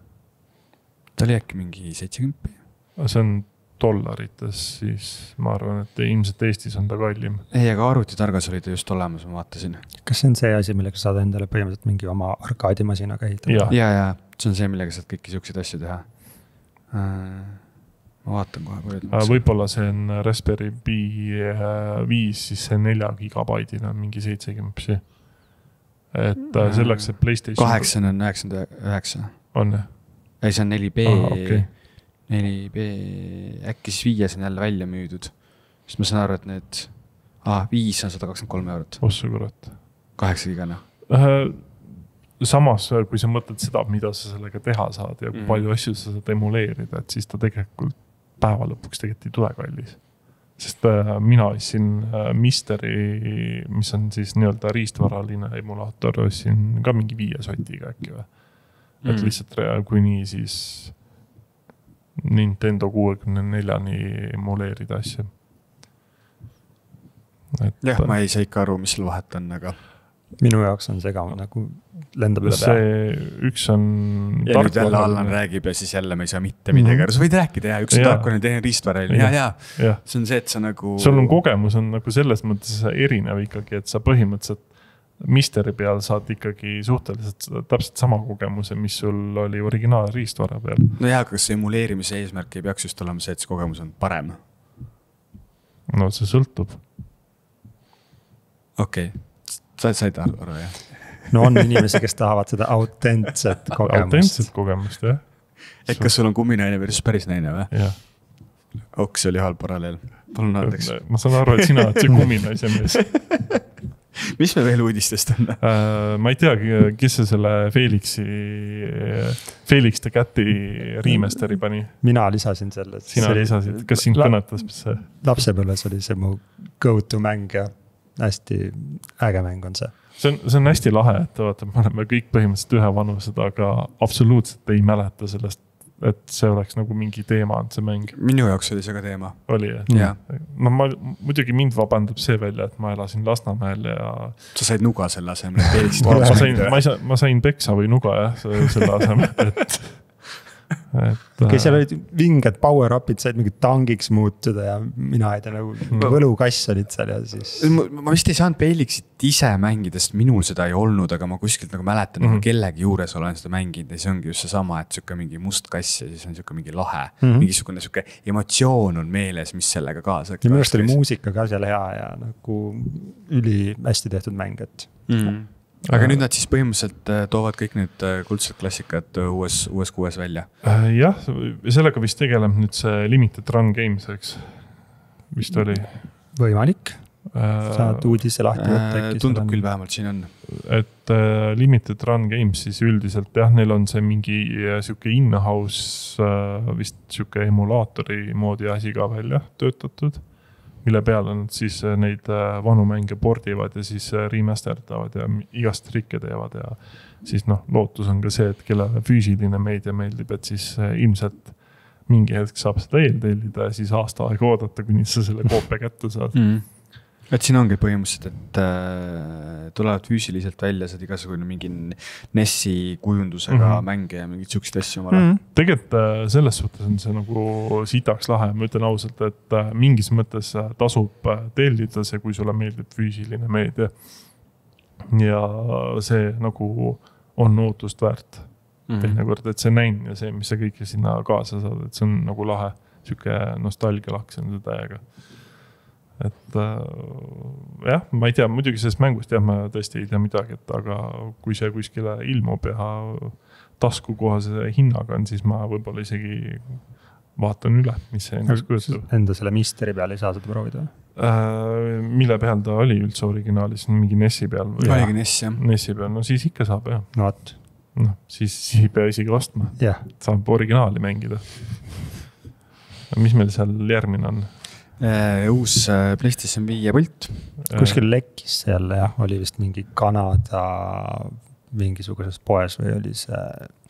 Ta oli äkki mingi seitsekümmend. See on dollarites, siis ma arvan, et ilmselt Eestis on ta kallim. Ei, aga arvutitargas oli ta just olemas, ma vaatasin. Kas see on see asi, millega saad endale põhimõtteliselt mingi oma arkaadimasina kähitada? Ja, ja, ja see on see, millega saad kõiki siukseid asju teha. Ma vaatan kohe palju. Võib-olla see on Raspberry Pi viis, siis see nelja gigabaidina on mingi seitsekümmend. Et selleks, et PlayStation... kaheksa on üheksakümmend üheksa. On, jah? Ei, see on neli B... Aha, okay. neli B, äkki siis viies on jälle välja müüdud. Sest ma saan aru, et need ah, viis on sada kakskümmend kolm eurot. Ossu kurat. kaheksa gigana. Samas, kui sa mõtled seda, mida sa sellega teha saad ja kui mm. palju asju sa saad emuleerida, et siis ta tegelikult päeva lõpuks tegelikult ei tule kallis. Sest mina ostsin Misteri, mis on siis nii-öelda riistvaraline emulaator, ostsin ka mingi viie sotiga äkki või. Mm. Et lihtsalt kui nii siis Nintendo kuuekümne neljani emuleerida asja. Et, jah, ma ei saa ikka aru, mis seal vahet on, aga... minu jaoks on see ka nagu lendab üle see üks on ja nüüd jälle Allan räägib ja siis jälle me ei saa mitte midagi mm -hmm. sa võid rääkida ja üks on tarkvara, teine riistvara ja, ja, ja. ja see on see, et sa nagu sul on kogemus on nagu selles mõttes erinev ikkagi, et sa põhimõtteliselt Misteri peal saad ikkagi suhteliselt täpselt sama kogemuse, mis sul oli originaal riistvara peal. No jah, kas see emuleerimise eesmärk ei peaks just olema see, et see kogemus on parem? No see sõltub. Okei, okay. sa said aru, jah? No on inimesi, kes tahavad seda autentset kogemust. Autentset kogemust, jah. Et kas sul on kuminaine versus päris naine või? Jah. Ok, see oli halb paralleel. Palun andeks. Ma saan aru, et sina oled see kuminaise mees. Mis me veel uudistest on? Uh, ma ei teagi, kes see selle Felixi, Felix the Cati remasteri pani? Mina lisasin selle. Sina lisasid, kas sind kõnetas see? Lapsepõlves oli see mu go-to mäng ja hästi äge mäng on see. See on, see on hästi lahe, et vaata, me oleme kõik põhimõtteliselt ühe vanused, aga absoluutselt ei mäleta sellest, et see oleks nagu mingi teema on see mäng. Minu jaoks oli see ka teema. Oli, jah? No ma, muidugi mind vabandab see välja, et ma elasin Lasnamäel ja... Sa said nuga selle asemel, et Felixit ma, ma, sain, ma, sain, ma sain peksa või nuga, jah, selle asemel, et... et okay, seal olid vinged power-upid, said mingi tangiks muutuda ja mina ei tea, nagu no. võlukass olid seal ja siis... Ma, ma vist ei saanud Felixit ise mängida, sest minul seda ei olnud, aga ma kuskilt nagu mäletan, mm -hmm. kellegi juures olen seda mänginud ja see ongi just see sama, et siuke mingi must kass ja siis on siuke mingi lahe. Mm -hmm. Mingisugune siuke emotsioon on meeles, mis sellega kaasa. Ja minu arust oli muusika ka seal hea ja nagu üli hästi tehtud mäng, et... Mm -hmm. Aga nüüd nad siis põhimõtteliselt toovad kõik need kuldsed klassikad uues, uues kuues välja? Jah, sellega vist tegeleb nüüd see Limited Run Games, eks? Vist oli? Võimalik. Saad uudise lahti võtta. Tundub küll vähemalt siin on. Et uh, Limited Run Games siis üldiselt, jah, neil on see mingi siuke in-house uh, vist siuke emulaatori moodi asi ka välja töötatud. Mille peale nad siis neid vanu mänge pordivad ja siis remasterdavad ja igast trikke teevad ja siis noh, lootus on ka see, et kellele füüsiline meedia meeldib, et siis ilmselt mingi hetk saab seda eeltellida ja siis aasta aega oodata, kuni sa selle koopia kätte saad. Mm. Et siin ongi põhimõtteliselt, et äh, tulevad füüsiliselt välja, saad igasugune mingi Nessi kujundusega mm -hmm. mänge ja mingid siuksed asju omale. Mm -hmm. Tegelikult äh, selles suhtes on see nagu sitaks lahe, ma ütlen ausalt, et äh, mingis mõttes äh, tasub äh, tellida see, kui sulle meeldib füüsiline meedia. Ja see nagu on ootust väärt mm -hmm. teinekord, et see näin ja see, mis sa kõike sinna kaasa saad, et see on nagu lahe, siuke nostalgialaks on see täiega. Et äh, jah, ma ei tea, muidugi sellest mängust jah, ma tõesti ei tea midagi, et aga kui see kuskile ilmub ja taskukohase hinnaga on, siis ma võib-olla isegi vaatan üle, mis see endast kujutab. Enda selle Misteri peal ei saa seda proovida? Äh, mille peal ta oli üldse originaalis, mingi Nessi peal? Oligi Nessi, jah. Nessi peal, no siis ikka saab, jah. No vaat. No, siis, siis ei pea isegi ostma. Yeah. Saab originaali mängida. Mis meil seal järgmine on? Uh, uus uh, PlayStation viie pult. Kuskil lekkis seal jah, oli vist mingi Kanada mingisuguses poes või oli see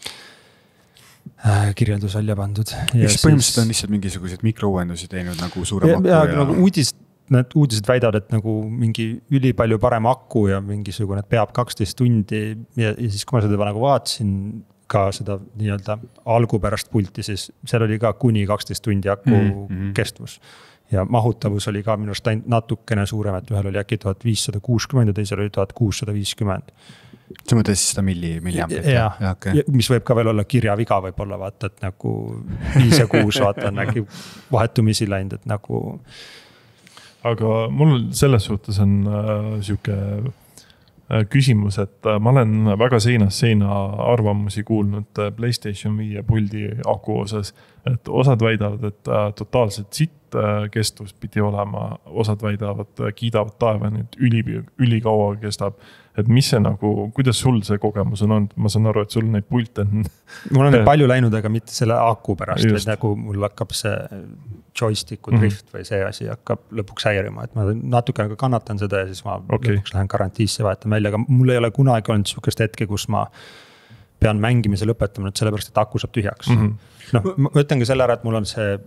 äh, kirjeldus välja pandud. Eks põhimõtteliselt on lihtsalt mingisugused mikrouuendusi teinud nagu suurem aku. Ja, ja... Nagu uudis, need uudised väidavad, et nagu mingi üli palju parem aku ja mingisugune peab kaksteist tundi ja, ja siis kui ma seda nagu vaatasin ka seda nii-öelda algupärast pulti, siis seal oli ka kuni kaksteist tundi aku mm-hmm. kestvus. Ja mahutavus oli ka minu arust natukene suurem, et ühel oli äkki tuhat viissada kuuskümmend ja teisel oli tuhat kuussada viiskümmend. See mõttes siis seda milli, milliamprit? Ja, ja, okay. ja mis võib ka veel olla kirjaviga võib-olla vaata, et nagu viis ja kuus vaata on äkki vahetumisi läinud, et nagu... Aga mul selles suhtes on äh, siuke äh, küsimus, et äh, ma olen väga seinas seina arvamusi kuulnud äh, PlayStation viie puldi aku osas, et osad väidavad, et äh, totaalselt sitt äh, kestvus pidi olema, osad väidavad, äh, kiidavad taevani, et üli, üli kaua kestab. Et mis see nagu, kuidas sul see kogemus on olnud? Ma saan aru, et sul neid pulte on... Mul on neid palju läinud, aga mitte selle aku pärast, et nagu mul hakkab see joysticku drift mm -hmm. või see asi hakkab lõpuks häirima, et ma natuke nagu kannatan seda ja siis ma okay. lõpuks lähen karantiisse vahetan välja, aga mul ei ole kunagi olnud sihukest hetke, kus ma pean mängimise lõpetama, sellepärast, et aku saab tühjaks. Mm -hmm. No, ma ütlen ka selle ära, et mul on see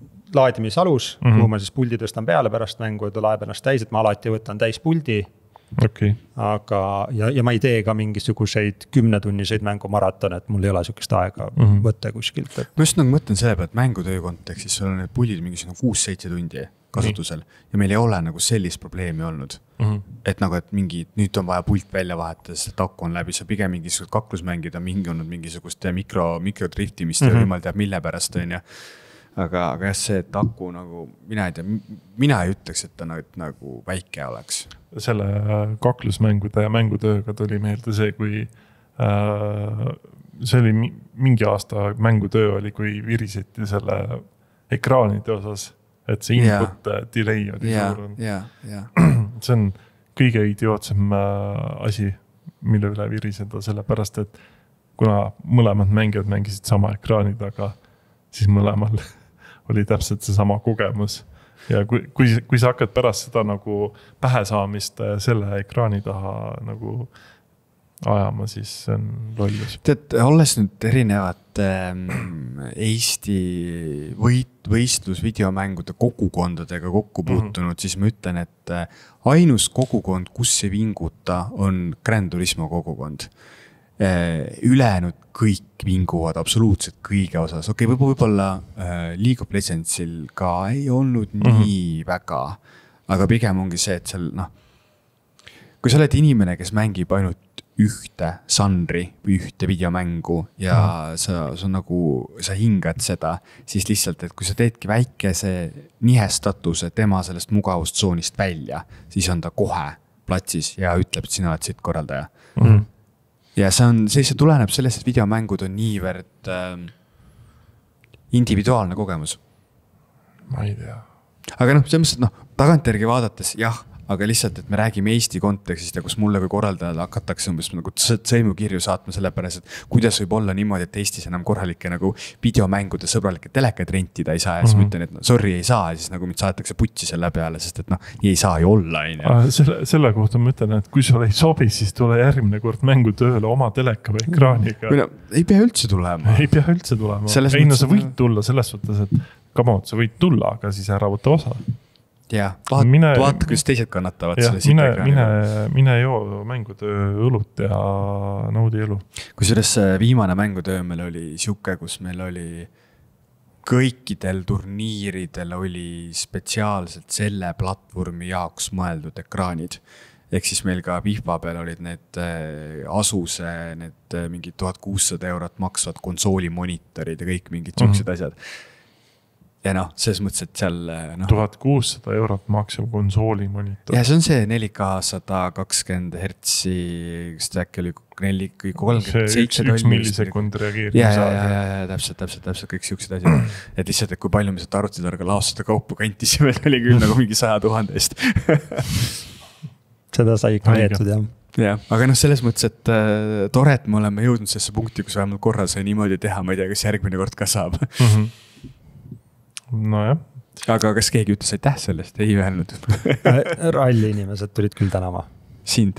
laadimisalus, mm -hmm. kuhu ma siis puldi tõstan peale pärast mängu, et ta laeb ennast täis, et ma alati võtan täis puldi Okay. aga, ja, ja ma ei tee ka mingisuguseid kümnetunniseid mängumaratone, et mul ei ole sihukest aega mm -hmm. võtta kuskilt et.... ma just nagu mõtlen selle pealt, mängutöö kontekstis, sul on need pullid mingisugune kuus-seitse tundi kasutusel mm. ja meil ei ole nagu sellist probleemi olnud mm. -hmm. et nagu, et mingi, nüüd on vaja pult välja vahetada, sest aku on läbi, sa pigem mingisugust kaklusmängida, mingi olnud mingisugust mikro, mikrodriftimist mm -hmm. ja jumal teab mille pärast on ju. aga, aga jah, see, et aku nagu, mina ei tea, mina ei ütleks, et ta nagu, nagu väike oleks. Selle kaklusmängude ja mängutööga tuli meelde see, kui äh, see oli mingi aasta mängutöö oli, kui viriseti selle ekraanide osas, et see input yeah. delay oli yeah, suur. Yeah, yeah. see on kõige idiootsem asi, mille üle viriseda, sellepärast, et kuna mõlemad mängijad mängisid sama ekraani taga, siis mõlemal oli täpselt see sama kogemus. Ja kui, kui, kui sa hakkad pärast seda nagu pähe saamist selle ekraani taha nagu ajama, siis see on lollus. Tead, olles nüüd erinevad Eesti võit, võistlus videomängude kogukondadega kokku puutunud, mm -hmm. siis ma ütlen, et ainus kogukond, kus ei vinguta, on Gran Turismo kogukond. Ülejäänud kõik vinguvad absoluutselt kõige osas. Okei, okay, võib-olla League of Legendsil ka ei olnud mm -hmm. nii väga, aga pigem ongi see, et seal, noh, kui sa oled inimene, kes mängib ainult ühte žanri või ühte videomängu ja mm. sa, sa nagu, sa hingad seda, siis lihtsalt, et kui sa teedki väikese nihestatuse tema sellest mugavustsoonist välja, siis on ta kohe platsis ja ütleb, et sina oled siit korraldaja. Mm. Ja see on, see, see tuleneb sellest, et videomängud on niivõrd äh, individuaalne kogemus. Ma ei tea. Aga noh, selles mõttes, et noh, tagantjärgi vaadates, jah, aga lihtsalt, et me räägime Eesti kontekstist ja kus mulle kui korraldajale hakatakse umbes nagu sõimukirju saatma sellepärast, et kuidas võib olla niimoodi, et Eestis enam korralikke nagu videomängude sõbralikke telekaid rentida ei saa ja siis mm -hmm. ma ütlen, et no, sorry, ei saa ja siis nagu mind saadetakse putsi selle peale, sest et noh, nii ei saa ju olla. Selle, selle kohta ma ütlen, et kui sul ei sobi, siis tule järgmine kord mängutööle oma teleka või ekraaniga. No, ei pea üldse tulema. Ei pea üldse tulema. Selles ei, no sa võid tulla selles suhtes, et kamot, sa võid tulla, aga siis ära võtta osa. Ja, vaat, mine, vaata, kus teised kannatavad ja, selle mine, mine, mine joo mängutöö õlut ja naudi elu. Kusjuures viimane mängutöö meil oli siuke, kus meil oli kõikidel turniiridel oli spetsiaalselt selle platvormi jaoks mõeldud ekraanid. Ehk siis meil ka FIFA peal olid need Asuse, need mingi tuhat kuussada eurot maksvad konsoolimonitorid ja kõik mingid siuksed mm. asjad. Ja noh, selles mõttes, et seal no, tuhat kuussada eurot maksev konsooli monitor. Ja see on see neli K sada kakskümmend hertsi, kus ta äkki oli neli, kolmkümmend seitse üks, üks millisekundi reageerimise. Ja, ja, ja, ja, ja täpselt, täpselt, täpselt kõik siuksed asjad. Et lihtsalt, et kui palju me seda arvutitarga laostada kaupu kantisime, oli küll nagu mingi saja tuhandest. Seda sai ikka leetud, jah. Ja, aga noh, selles mõttes, et äh, tore, et me oleme jõudnud sellesse punkti, kus vähemalt korra sai niimoodi teha, ma ei tea, kas järgmine kord ka saab. Mm -hmm. No jah. Aga kas keegi ütles aitäh sellest? Ei öelnud. Ralli inimesed tulid küll tänama. Sind.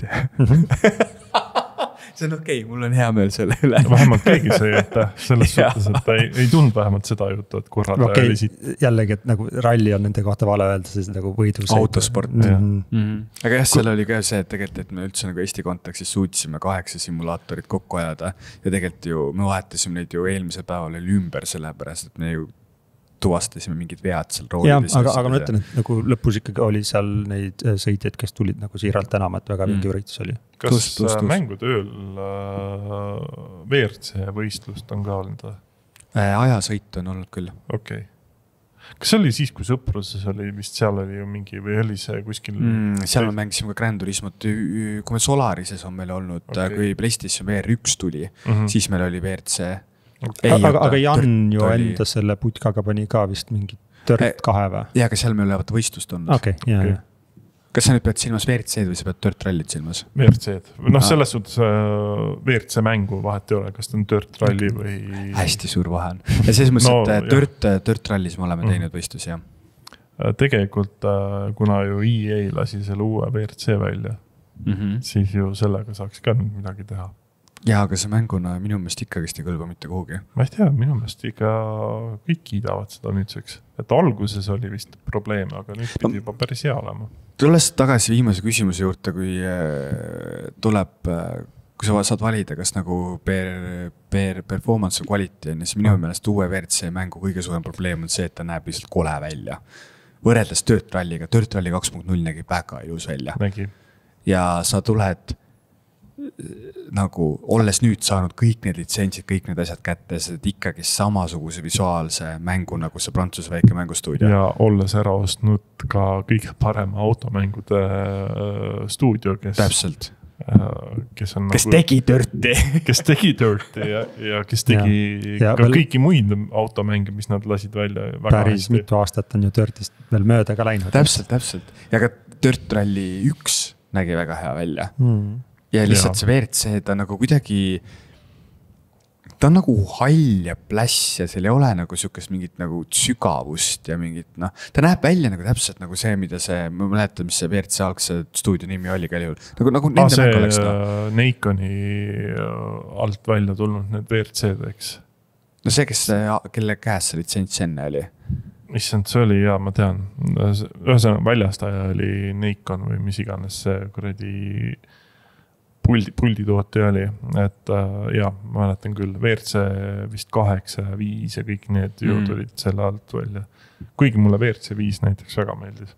See on okei, okay, mul on hea meel selle üle. Vähemalt keegi sai aitäh selles suhtes, et ta ei, ei tund vähemalt seda juttu, et korraldaja okay, oli siit. Jällegi, et nagu ralli on nende kohta vale öelda, siis nagu võidu. Autosport. Mm -hmm. Mm -hmm. Aga jah, seal oli ka see, et tegelikult, et me üldse nagu Eesti kontekstis suutsime kaheksa simulaatorit kokku ajada ja tegelikult ju me vahetasime neid ju eelmise päeval oli ümber sellepärast, et me ju tuvastasime mingid vead seal roolides. Ja, aga, aga ma ütlen, et nagu lõpus ikkagi oli seal neid sõitjaid, kes tulid nagu siiralt tänama, et väga mingi mm. üritus oli. Kas tus, tus, tus. mängutööl V R C võistlust on ka olnud? Ajasõit on olnud küll. Okei. Okay. Kas see oli siis, kui Sõpruses oli, vist seal oli ju mingi või oli see kuskil? Mm, seal me mängisime ka Gran Turismot, kui me Solarises on meil olnud, okay. kui PlayStation V R üks tuli, mm -hmm. siis meil oli V R C. Okay. Ei, aga, aga Jan ju oli... enda selle putkaga pani ka vist mingi Dirt kahe või? Jaa, aga seal me oleme võistlust olnud. Okei, okay, jaa, jaa. Kas sa nüüd pead silmas V R C-d või sa pead Dirt Rallit silmas? V R C-d. Noh, selles suhtes V R C mängu vahet ei ole, kas ta on Dirt Ralli või... Hästi suur vahe on. Ja selles mõttes, no, et Dirt, Dirt Rallis me oleme mm. teinud võistlus, jah. Tegelikult, kuna ju E A lasi selle uue V R C välja, mm -hmm. siis ju sellega saaks ka midagi teha. jaa, aga see mänguna minu meelest ikkagist ei kõlba mitte kuhugi. Ma ei tea, minu meelest ikka kõik kiidavad seda nüüdseks. Et alguses oli vist probleem, aga nüüd pidi juba päris hea olema. Tulles tagasi viimase küsimuse juurde, kui tuleb, kui sa saad valida, kas nagu per, per performance või quality, siis minu meelest uue V R C mängu kõige suurem probleem on see, et ta näeb lihtsalt kole välja. Võrreldes Dirt Rallyga, Dirt Rally kaks punkt null nägi väga ilus välja. Nägi. Ja sa tuled nagu, olles nüüd saanud kõik need litsentsid, kõik need asjad kätte, sa teed ikkagi samasuguse visuaalse mängu nagu see Prantsuse väike mängustuudio. Ja olles ära ostnud ka kõige parema automängude stuudio, kes... Täpselt. Kes, on kes nagu, tegi Dirti. kes tegi Dirti ja, ja kes tegi ja, ja ka veel, kõiki muid automänge, mis nad lasid välja. Päris hästi. Mitu aastat on ju Dirtist veel mööda ka läinud. Täpselt, täpselt. Ja ka Dirt Rally üks nägi väga hea välja. Mm. Ja lihtsalt ja. See V R C, ta nagu kuidagi, ta on nagu hall ja pläss ja seal ei ole nagu sükest mingit nagu sügavust ja mingit, noh, ta näeb välja nagu täpselt nagu see, mida see, ma mäletan, mis see V R C algse stuudio nimi oli ka juhul. Nagu, nagu ah, see oleks, no. Neikoni alt välja tulnud need V R C-d, eks? No see, kes, kelle käes see litsents enne oli? Issand, see oli, jaa, ma tean. Ühesõnaga väljastaja oli Neikon või mis iganes see kuradi puldi, pulditoote oli, et äh, jaa, ma mäletan küll, V R C vist kaheksa ja viis ja kõik need ju mm. tulid selle alt välja. Kuigi mulle V R C viis näiteks väga meeldis.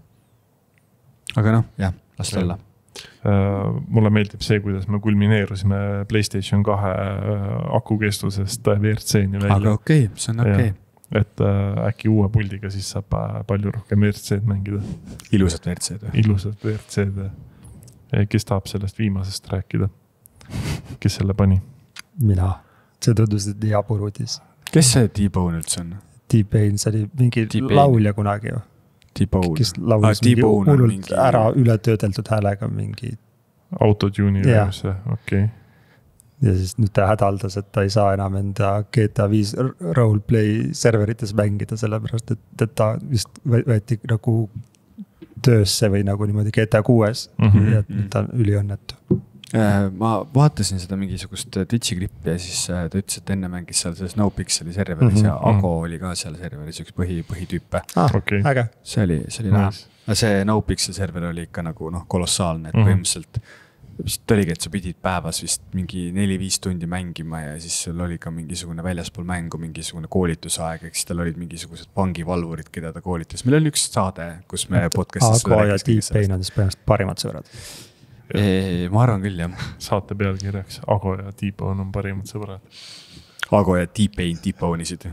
Aga noh, jah, las olla. Uh, mulle meeldib see, kuidas me kulmineerusime PlayStation kahe akukestusest V R C-ni välja. Aga okei, okay, see on okei. Okay. Et äh, äkki uue puldiga siis saab palju rohkem V R C-d mängida. Ilusad V R C-d. Ilusad V R C-d. Kes tahab sellest viimasest rääkida? Kes selle pani? Mina. See tundus, et nii aburuudis. Kes see T-Bone üldse on? T-Bane, see oli mingi laulja kunagi ju. T-Bone. Kes laulis ah, mingi hullult mingi... ära üle töödeldud häälega mingi... Autotuni või see, okei. Okay. Ja siis nüüd ta hädaldas, et ta ei saa enam enda G T A viis roleplay serverites mängida, sellepärast, et, et ta vist võeti nagu töösse või nagu niimoodi G T A kuues mm -hmm. ja nüüd ta on üliõnnetu. Ma vaatasin seda mingisugust Twitchi klippi ja siis ta ütles, et enne mängis seal see Snowpixeli serveris mm -hmm. ja Ago oli ka seal serveris üks põhi, põhitüüpe. Ah, okay. Äge. See oli, see oli nice. Näha. See Snowpixel server oli ikka nagu noh, kolossaalne, et mm -hmm. põhimõtteliselt vist oligi, et sa pidid päevas vist mingi neli-viis tundi mängima ja siis sul oli ka mingisugune väljaspool mängu, mingisugune koolitusaeg, eks siis tal olid mingisugused pangivalvurid, keda ta koolitas. Meil oli üks saade, kus me podcastis Ago ja T-Bane on siis põhimõtteliselt parimad sõbrad. E, ma arvan küll, jah. Saate pealkirjaks Ago ja T-Bane on parimad sõbrad. Ago ja T-Bane T-Bane'isid.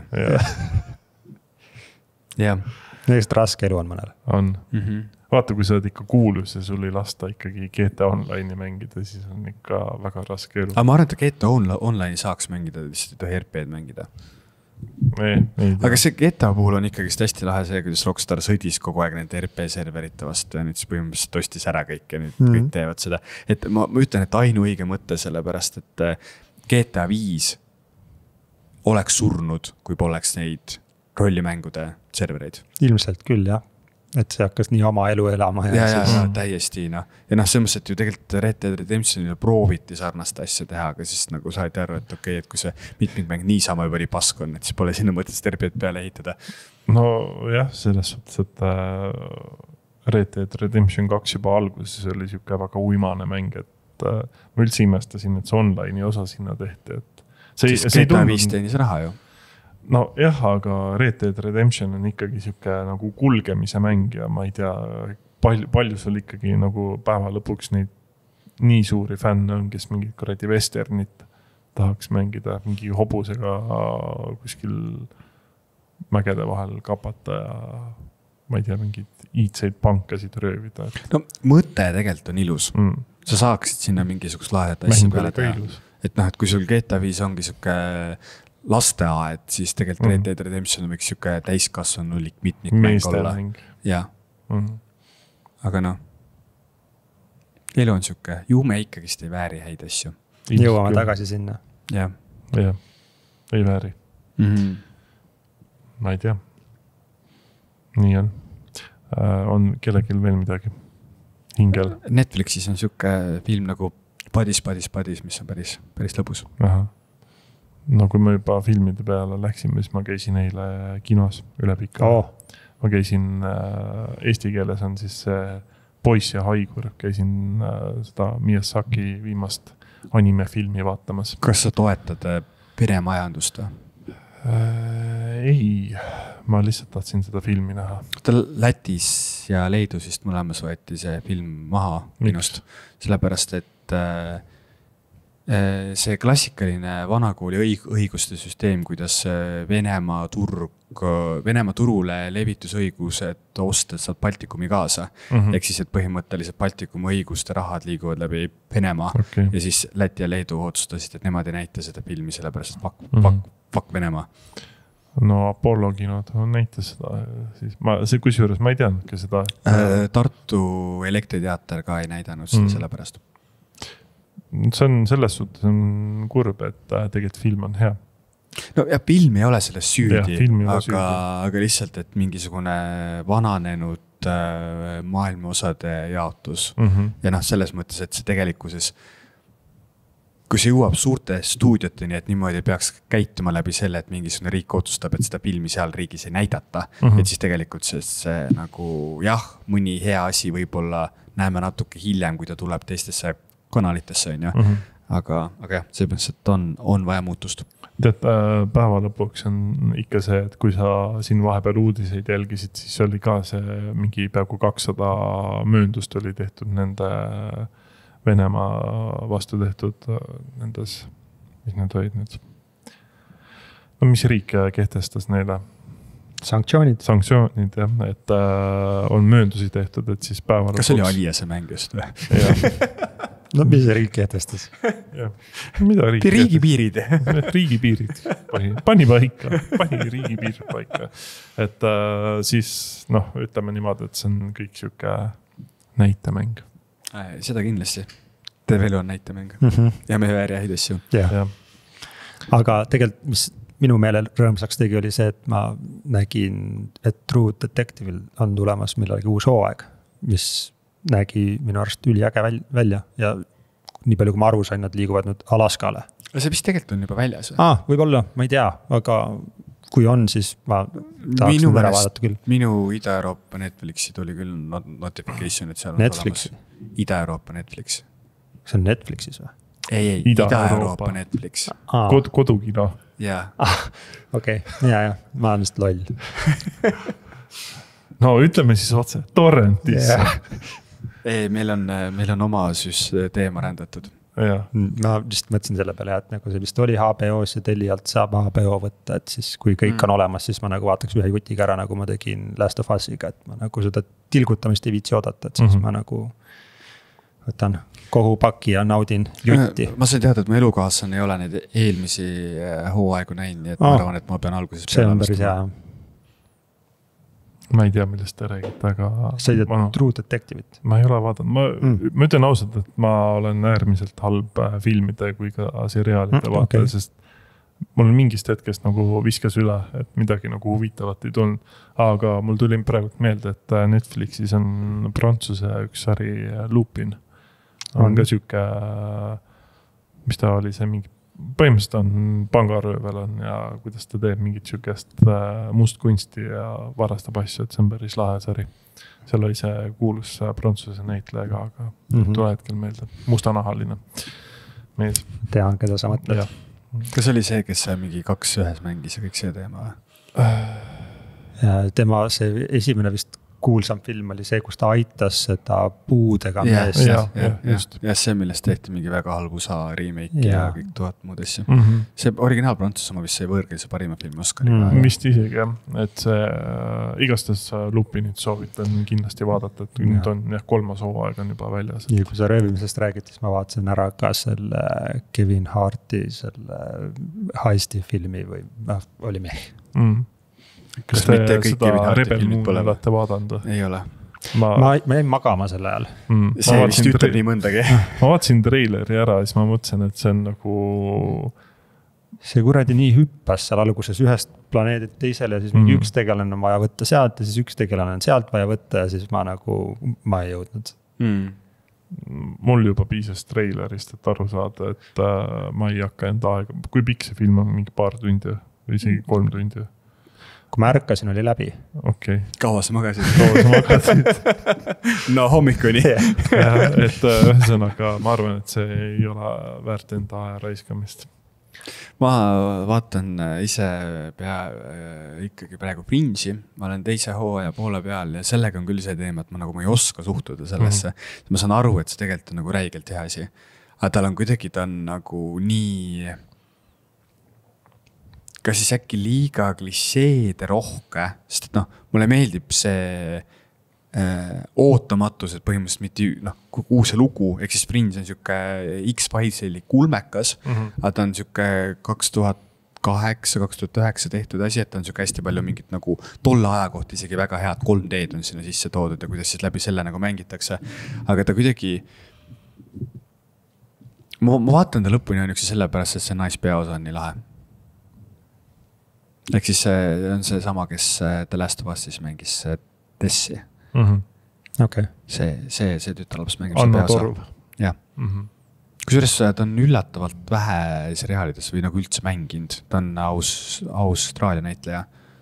Jah. Neist raske elu on mõnel. On. Mhm. Vaata, kui sa oled ikka kuulus ja sul ei lasta ikkagi G T A Online'i mängida, siis on ikka väga raske elu. Aga ma arvan, et G T A Online'i saaks mängida, lihtsalt ei tohi R P-d mängida. Ei, ei aga see G T A puhul on ikkagi hästi lahe see, kuidas Rockstar sõdis kogu aeg nende R P-serverite vastu ja nüüd siis põhimõtteliselt ostis ära kõik ja nüüd mm. kõik teevad seda. Et ma, ma ütlen, et ainu õige mõte sellepärast, et G T A viis oleks surnud, kui poleks neid rollimängude servereid. Ilmselt küll, jah. Et see hakkas nii oma elu elama. Ja, ja, ja, ja täiesti, noh. Ja noh, selles mõttes, et ju tegelikult Red Dead Redemptionile prooviti sarnast asja teha, aga siis nagu saadi aru, et okei, okay, et kui see mitmikmäng niisama juba nii pask on, et siis pole sinna mõttes R P-d peale ehitada. No jah, selles suhtes, et Red Dead Redemption kaks juba alguses oli siuke väga uimane mäng, et ma üldse imestasin, et see online'i osa sinna tehti, et see, siis G T A viis teenis raha ju. No jah, aga Red Dead Redemption on ikkagi siuke nagu kulgemise mäng ja ma ei tea, palju, palju sul ikkagi nagu päeva lõpuks neid nii suuri fänne on, kes mingid kuradi westernit tahaks mängida, mingi hobusega kuskil mägede vahel kapata ja ma ei tea, mingid iidseid pankasid röövida. No mõte tegelikult on ilus. Mm. Sa saaksid sinna mingisugust lahedat asja peale teha. Et noh, et kui sul G T A viis ongi siuke lasteaed, siis tegelikult mm. Red Dead Redemption on üks siuke täiskasvanulik mitmik mäng olla. Ja. Mm. Aga noh, elu on siuke, ju me ikkagist ei vääri häid asju. Jõuame tagasi sinna. Ja. Ja, ei vääri. Mm-hmm. Ma ei tea. Nii on. Äh, on kellegil veel midagi hingel? Netflixis on siuke film nagu Padis, padis, padis, mis on päris, päris lõbus. Aha. No kui me juba filmide peale läksime, siis ma käisin eile kinos üle pika. Oh. Ma käisin, äh, eesti keeles on siis see Poiss ja haigur, käisin äh, seda Miyazaki viimast animefilmi vaatamas. Kas sa toetad peremajandust või? Äh, ei, ma lihtsalt tahtsin seda filmi näha. Ta Lätis ja Leedus vist mõlemas võeti see film maha minust, sellepärast et äh, see klassikaline vanakooli õig- õiguste süsteem, kuidas Venemaa turg, Venemaa turule levitusõigused osted saad Baltikumi kaasa. Mm-hmm. Ehk siis, et põhimõtteliselt Baltikumi õiguste rahad liiguvad läbi Venemaa okay. Ja siis Läti ja Leedu otsustasid, et nemad ei näita seda filmi, sellepärast et pakk, pakk, mm-hmm. pakk Venemaa. No Apollo kinod näitas seda, siis ma, see kusjuures ma ei teadnud ka seda. Et... Tartu elektriteater ka ei näidanud seda mm-hmm. sellepärast. See on selles suhtes on kurb, et tegelikult film on hea. No ja film ei ole selles süüdi, ja, aga, süüdi. Aga lihtsalt, et mingisugune vananenud äh, maailmaosade jaotus mm-hmm. ja noh, selles mõttes, et see tegelikkuses, kui see jõuab suurte stuudioteni, et niimoodi peaks käituma läbi selle, et mingisugune riik otsustab, et seda filmi seal riigis ei näidata, mm-hmm. et siis tegelikult see, see nagu jah, mõni hea asi võib-olla näeme natuke hiljem, kui ta tuleb teistesse kanalitesse, on ju. Mm-hmm. Aga, aga jah, see mõttes, et on, on vaja muutust. Tead, päeva lõpuks on ikka see, et kui sa siin vahepeal uudiseid jälgisid, siis oli ka see mingi peaaegu kakssada mööndust oli tehtud nende Venemaa vastu tehtud nendes, mis need olid nüüd? No mis riik kehtestas neile? Sanktsioonid. Sanktsioonid, jah, et äh, on mööndusi tehtud, et siis päeva lõpuks... Kas oli Aliase mäng just või? Jah. No mis see riik kehtestas? Mida riik riigipiirid. Riigipiirid. Pani, pani paika. Pani riigipiirid paika. Et äh, siis, noh, ütleme niimoodi, et see on kõik siuke näitemäng. Seda kindlasti. Teil veel on näitemäng. Mm-hmm. Ja me väärjahid asju. Ja. Ja. Aga tegelikult, mis minu meelel rõõmsaks tegi, oli see, et ma nägin, et True Detective'il on tulemas millalgi uus hooaeg, mis nägi minu arust üliäge välja ja nii palju, kui ma aru sain, nad liiguvad nüüd Alaskale. See vist tegelikult on juba väljas või? Ah, võib-olla, ma ei tea, aga kui on, siis ma tahaks nüüd ära vaadata küll. Minu Ida-Euroopa Netflixi tuli küll notification, et seal on Netflixi? Ida-Euroopa Netflix. See on Netflixis või? Ei, ei, Ida-Euroopa Ida Netflix. Ah. Kod, kodukino. Jaa. Ah, okei, okay. ja, ja, ma olen just loll. No ütleme siis otse, torrentis. Yeah. Ei, meil on, meil on oma süs teema rändatud. Ja. Ma just mõtlesin selle peale, et nagu see vist oli H B O-s ja tellijalt saab H B O võtta, et siis kui kõik mm. on olemas, siis ma nagu vaataks ühe jutiga ära, nagu ma tegin Last of Us'iga, et ma nagu seda tilgutamist ei viitsi oodata, et siis mm-hmm. ma nagu võtan kogu paki ja naudin jutti. Ma sain teada, et mu elukaaslane ei ole neid eelmisi hooaegu näinud, nii et ma ah, arvan, et ma pean alguses see on päris hea. Ma ei tea, millest te räägite, aga... Sa ei tea True Detective'it? Ma ei ole vaadanud. Ma, mm. ma ütlen ausalt, et ma olen äärmiselt halb filmide kui ka seriaalide mm, vaataja, okay. Sest mul mingist hetkest nagu viskas üle, et midagi nagu huvitavat ei tulnud. Aga mul tuli praegu meelde, et Netflixis on prantsuse üks sari Lupin. On mm. ka siuke, mis ta oli, see mingi põhimõtteliselt on pangaröövel on ja kuidas ta teeb mingit siukest must kunsti ja varastab asju, et see on päris lahe sari. Seal oli see kuulus prantsuse näitlejaga, aga mm-hmm. tule hetkel meelde. Mustanahaline mees. Tean, keda sa mõtled. Kas oli see, kes mingi kaks ühes mängis ja kõik see teema? Ja tema see esimene vist kuulsam film oli see, kus ta aitas seda puudega ja, mees. Ja, ja, ja, ja see, millest tehti mingi väga halb U S A remake ja, ja kõik tuhat muud asju. Mm-hmm. See originaal Prantsusmaa vist sai võõrkeelse parima filmi Oscari. Mm, vist isegi jah, et see äh, igastes Lupinit soovitan kindlasti vaadata, et nüüd on jah, kolmas hooaeg on juba väljas. Ja kui sa röövimisest räägid, siis ma vaatasin ära ka selle Kevin Harti selle heisti filmi või noh, oli mehi. Mm. Kas te seda Rebel Moon olete vaadanud? Ei ole. Ma, ma, ma jäin magama selle ajal. Mm, see vist ütleb tre... nii mõndagi. Ma vaatasin treileri ära ja siis ma mõtlesin, et see on nagu... See kuradi nii hüppas seal alguses ühest planeedilt teisele ja siis mingi mm. üks tegelane on vaja võtta sealt ja siis üks tegelane on sealt vaja võtta ja siis ma nagu, ma ei jõudnud. Mm. mul juba piisas treilerist, et aru saada, et äh, ma ei hakka enda aega, kui pikk see film on, mingi paar tundi või isegi kolm tundi. Kui ma ärkasin, oli läbi. Okei. Okay. Kaua sa magasid? Kaua sa magasid? No hommikuni. ja, et ühesõnaga, ma arvan, et see ei ole väärt enda aja raiskamist. Ma vaatan ise pea ikkagi praegu Fringe'i, ma olen teise hooaja poole peal ja sellega on küll see teema, et ma nagu ma ei oska suhtuda sellesse. Mm-hmm. Ma saan aru, et see tegelikult on nagu räigelt hea asi. Aga tal on kuidagi, ta on nagu nii... Kas siis äkki liiga klišeede rohke, sest et noh, mulle meeldib see äh, ootamatus, et põhimõtteliselt mitte noh, uus lugu, ehk siis Fringe on siuke X-Files'i kulmekas, mm-hmm. aga ta on siuke kaks tuhat kaheksa kaks tuhat üheksa tehtud asi, et ta on siuke hästi palju mingit nagu tolle aja kohta isegi väga head kolm D-d on sinna sisse toodud ja kuidas siis läbi selle nagu mängitakse. Aga ta kuidagi, ma, ma vaatan ta lõpuni ainuksi sellepärast, et see naispeaosa on nii lahe. Ehk siis see on see sama, kes The Last of Us siis mängis Tessi. Mm-hmm. Okay. See, see, see tütarlaps mängib Anna see Torv. Jah. Mm-hmm. Kusjuures ta on üllatavalt vähe seriaalides või nagu üldse mänginud. Ta on aus, Austraalia näitleja.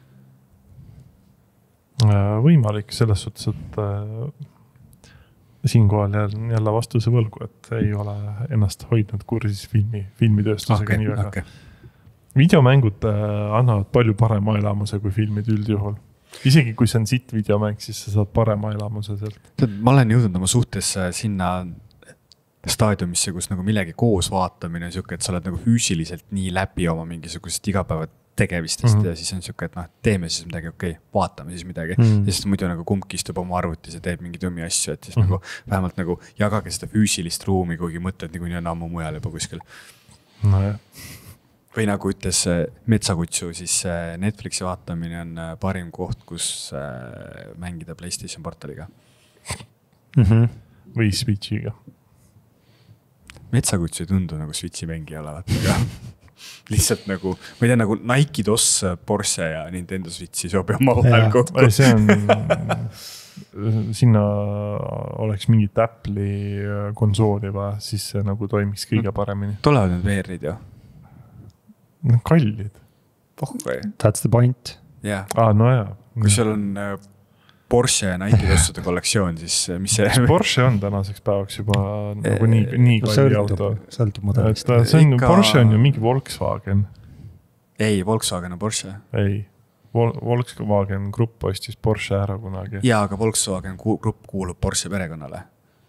Võimalik selles suhtes, et äh, siinkohal jälle vastuse võlgu, et ei ole ennast hoidnud kursis filmi, filmitööstusega okay, nii väga. Okay. Videomängud annavad palju parema elamuse kui filmid üldjuhul. Isegi kui see on sitt videomäng, siis sa saad parema elamuse sealt. Ma olen jõudnud oma suhtes sinna staadiumisse, kus nagu millegi koos vaatamine on siuke, et sa oled nagu füüsiliselt nii läbi oma mingisugusest igapäeva tegevistest mm-hmm. ja siis on siuke, et noh, teeme siis midagi, okei, okay, vaatame siis midagi. Mm-hmm. Ja siis muidu nagu kumbki istub oma arvutis ja teeb mingi tõmmi asju, et siis mm-hmm. nagu vähemalt nagu jagage seda füüsilist ruumi, kuigi mõtled nagu nii on ammu mujal juba kuskil. No jah. Või nagu ütles Metsakutsu, siis Netflixi vaatamine on parim koht, kus mängida PlayStation portaliga. Mm-hmm. Või Switchiga. Metsakutsu ei tundu nagu Switchi mängi olevat, aga lihtsalt nagu, ma ei tea, nagu Nike Doss, Porsche ja Nintendo Switchi sobi oma vahel kokku. See on, sinna oleks mingit Apple'i konsooli vaja, siis see nagu toimiks kõige paremini. Tulevad need V R-id ju? Kallid. Pohku ei. That's the point. Yeah. Ah, no jaa. Kui seal on Porsche ja Nike Dossude kollektsioon, siis mis see... Porsche on tänaseks päevaks juba nagu nii, nii kalli auto. Sõltub mudelist. See on, Ikka... Porsche on ju mingi Volkswagen. Ei, Volkswagen on Porsche. Ei, Vol- Volkswagen grupp ostis Porsche ära kunagi. Jaa, aga Volkswagen grupp kuulub Porsche perekonnale.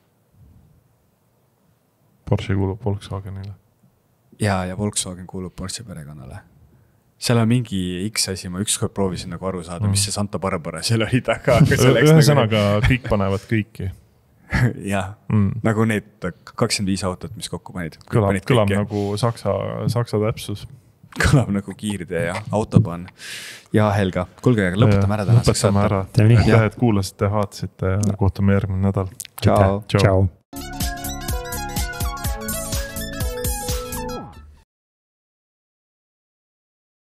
Porsche kuulub Volkswagenile. Jaa, ja Volkswagen kuulub Porsche perekonnale. Seal on mingi X asi, ma ükskord proovisin nagu aru saada, mm. mis see Santa Barbara seal oli taga. Ühesõnaga nagu... kõik panevad kõiki. Jah, mm. nagu need kakskümmend viis autot, mis kokku panid. Kõlab, kõlab nagu saksa, saksa täpsus. Kõlab nagu kiirtee ja autobahn. Ja Helga, kuulge, lõpetame ära tänaseks. Lõpetame ära. Aitäh, et kuulasite, vaatasite ja kohtume järgmine nädal. Ciao. Ciao.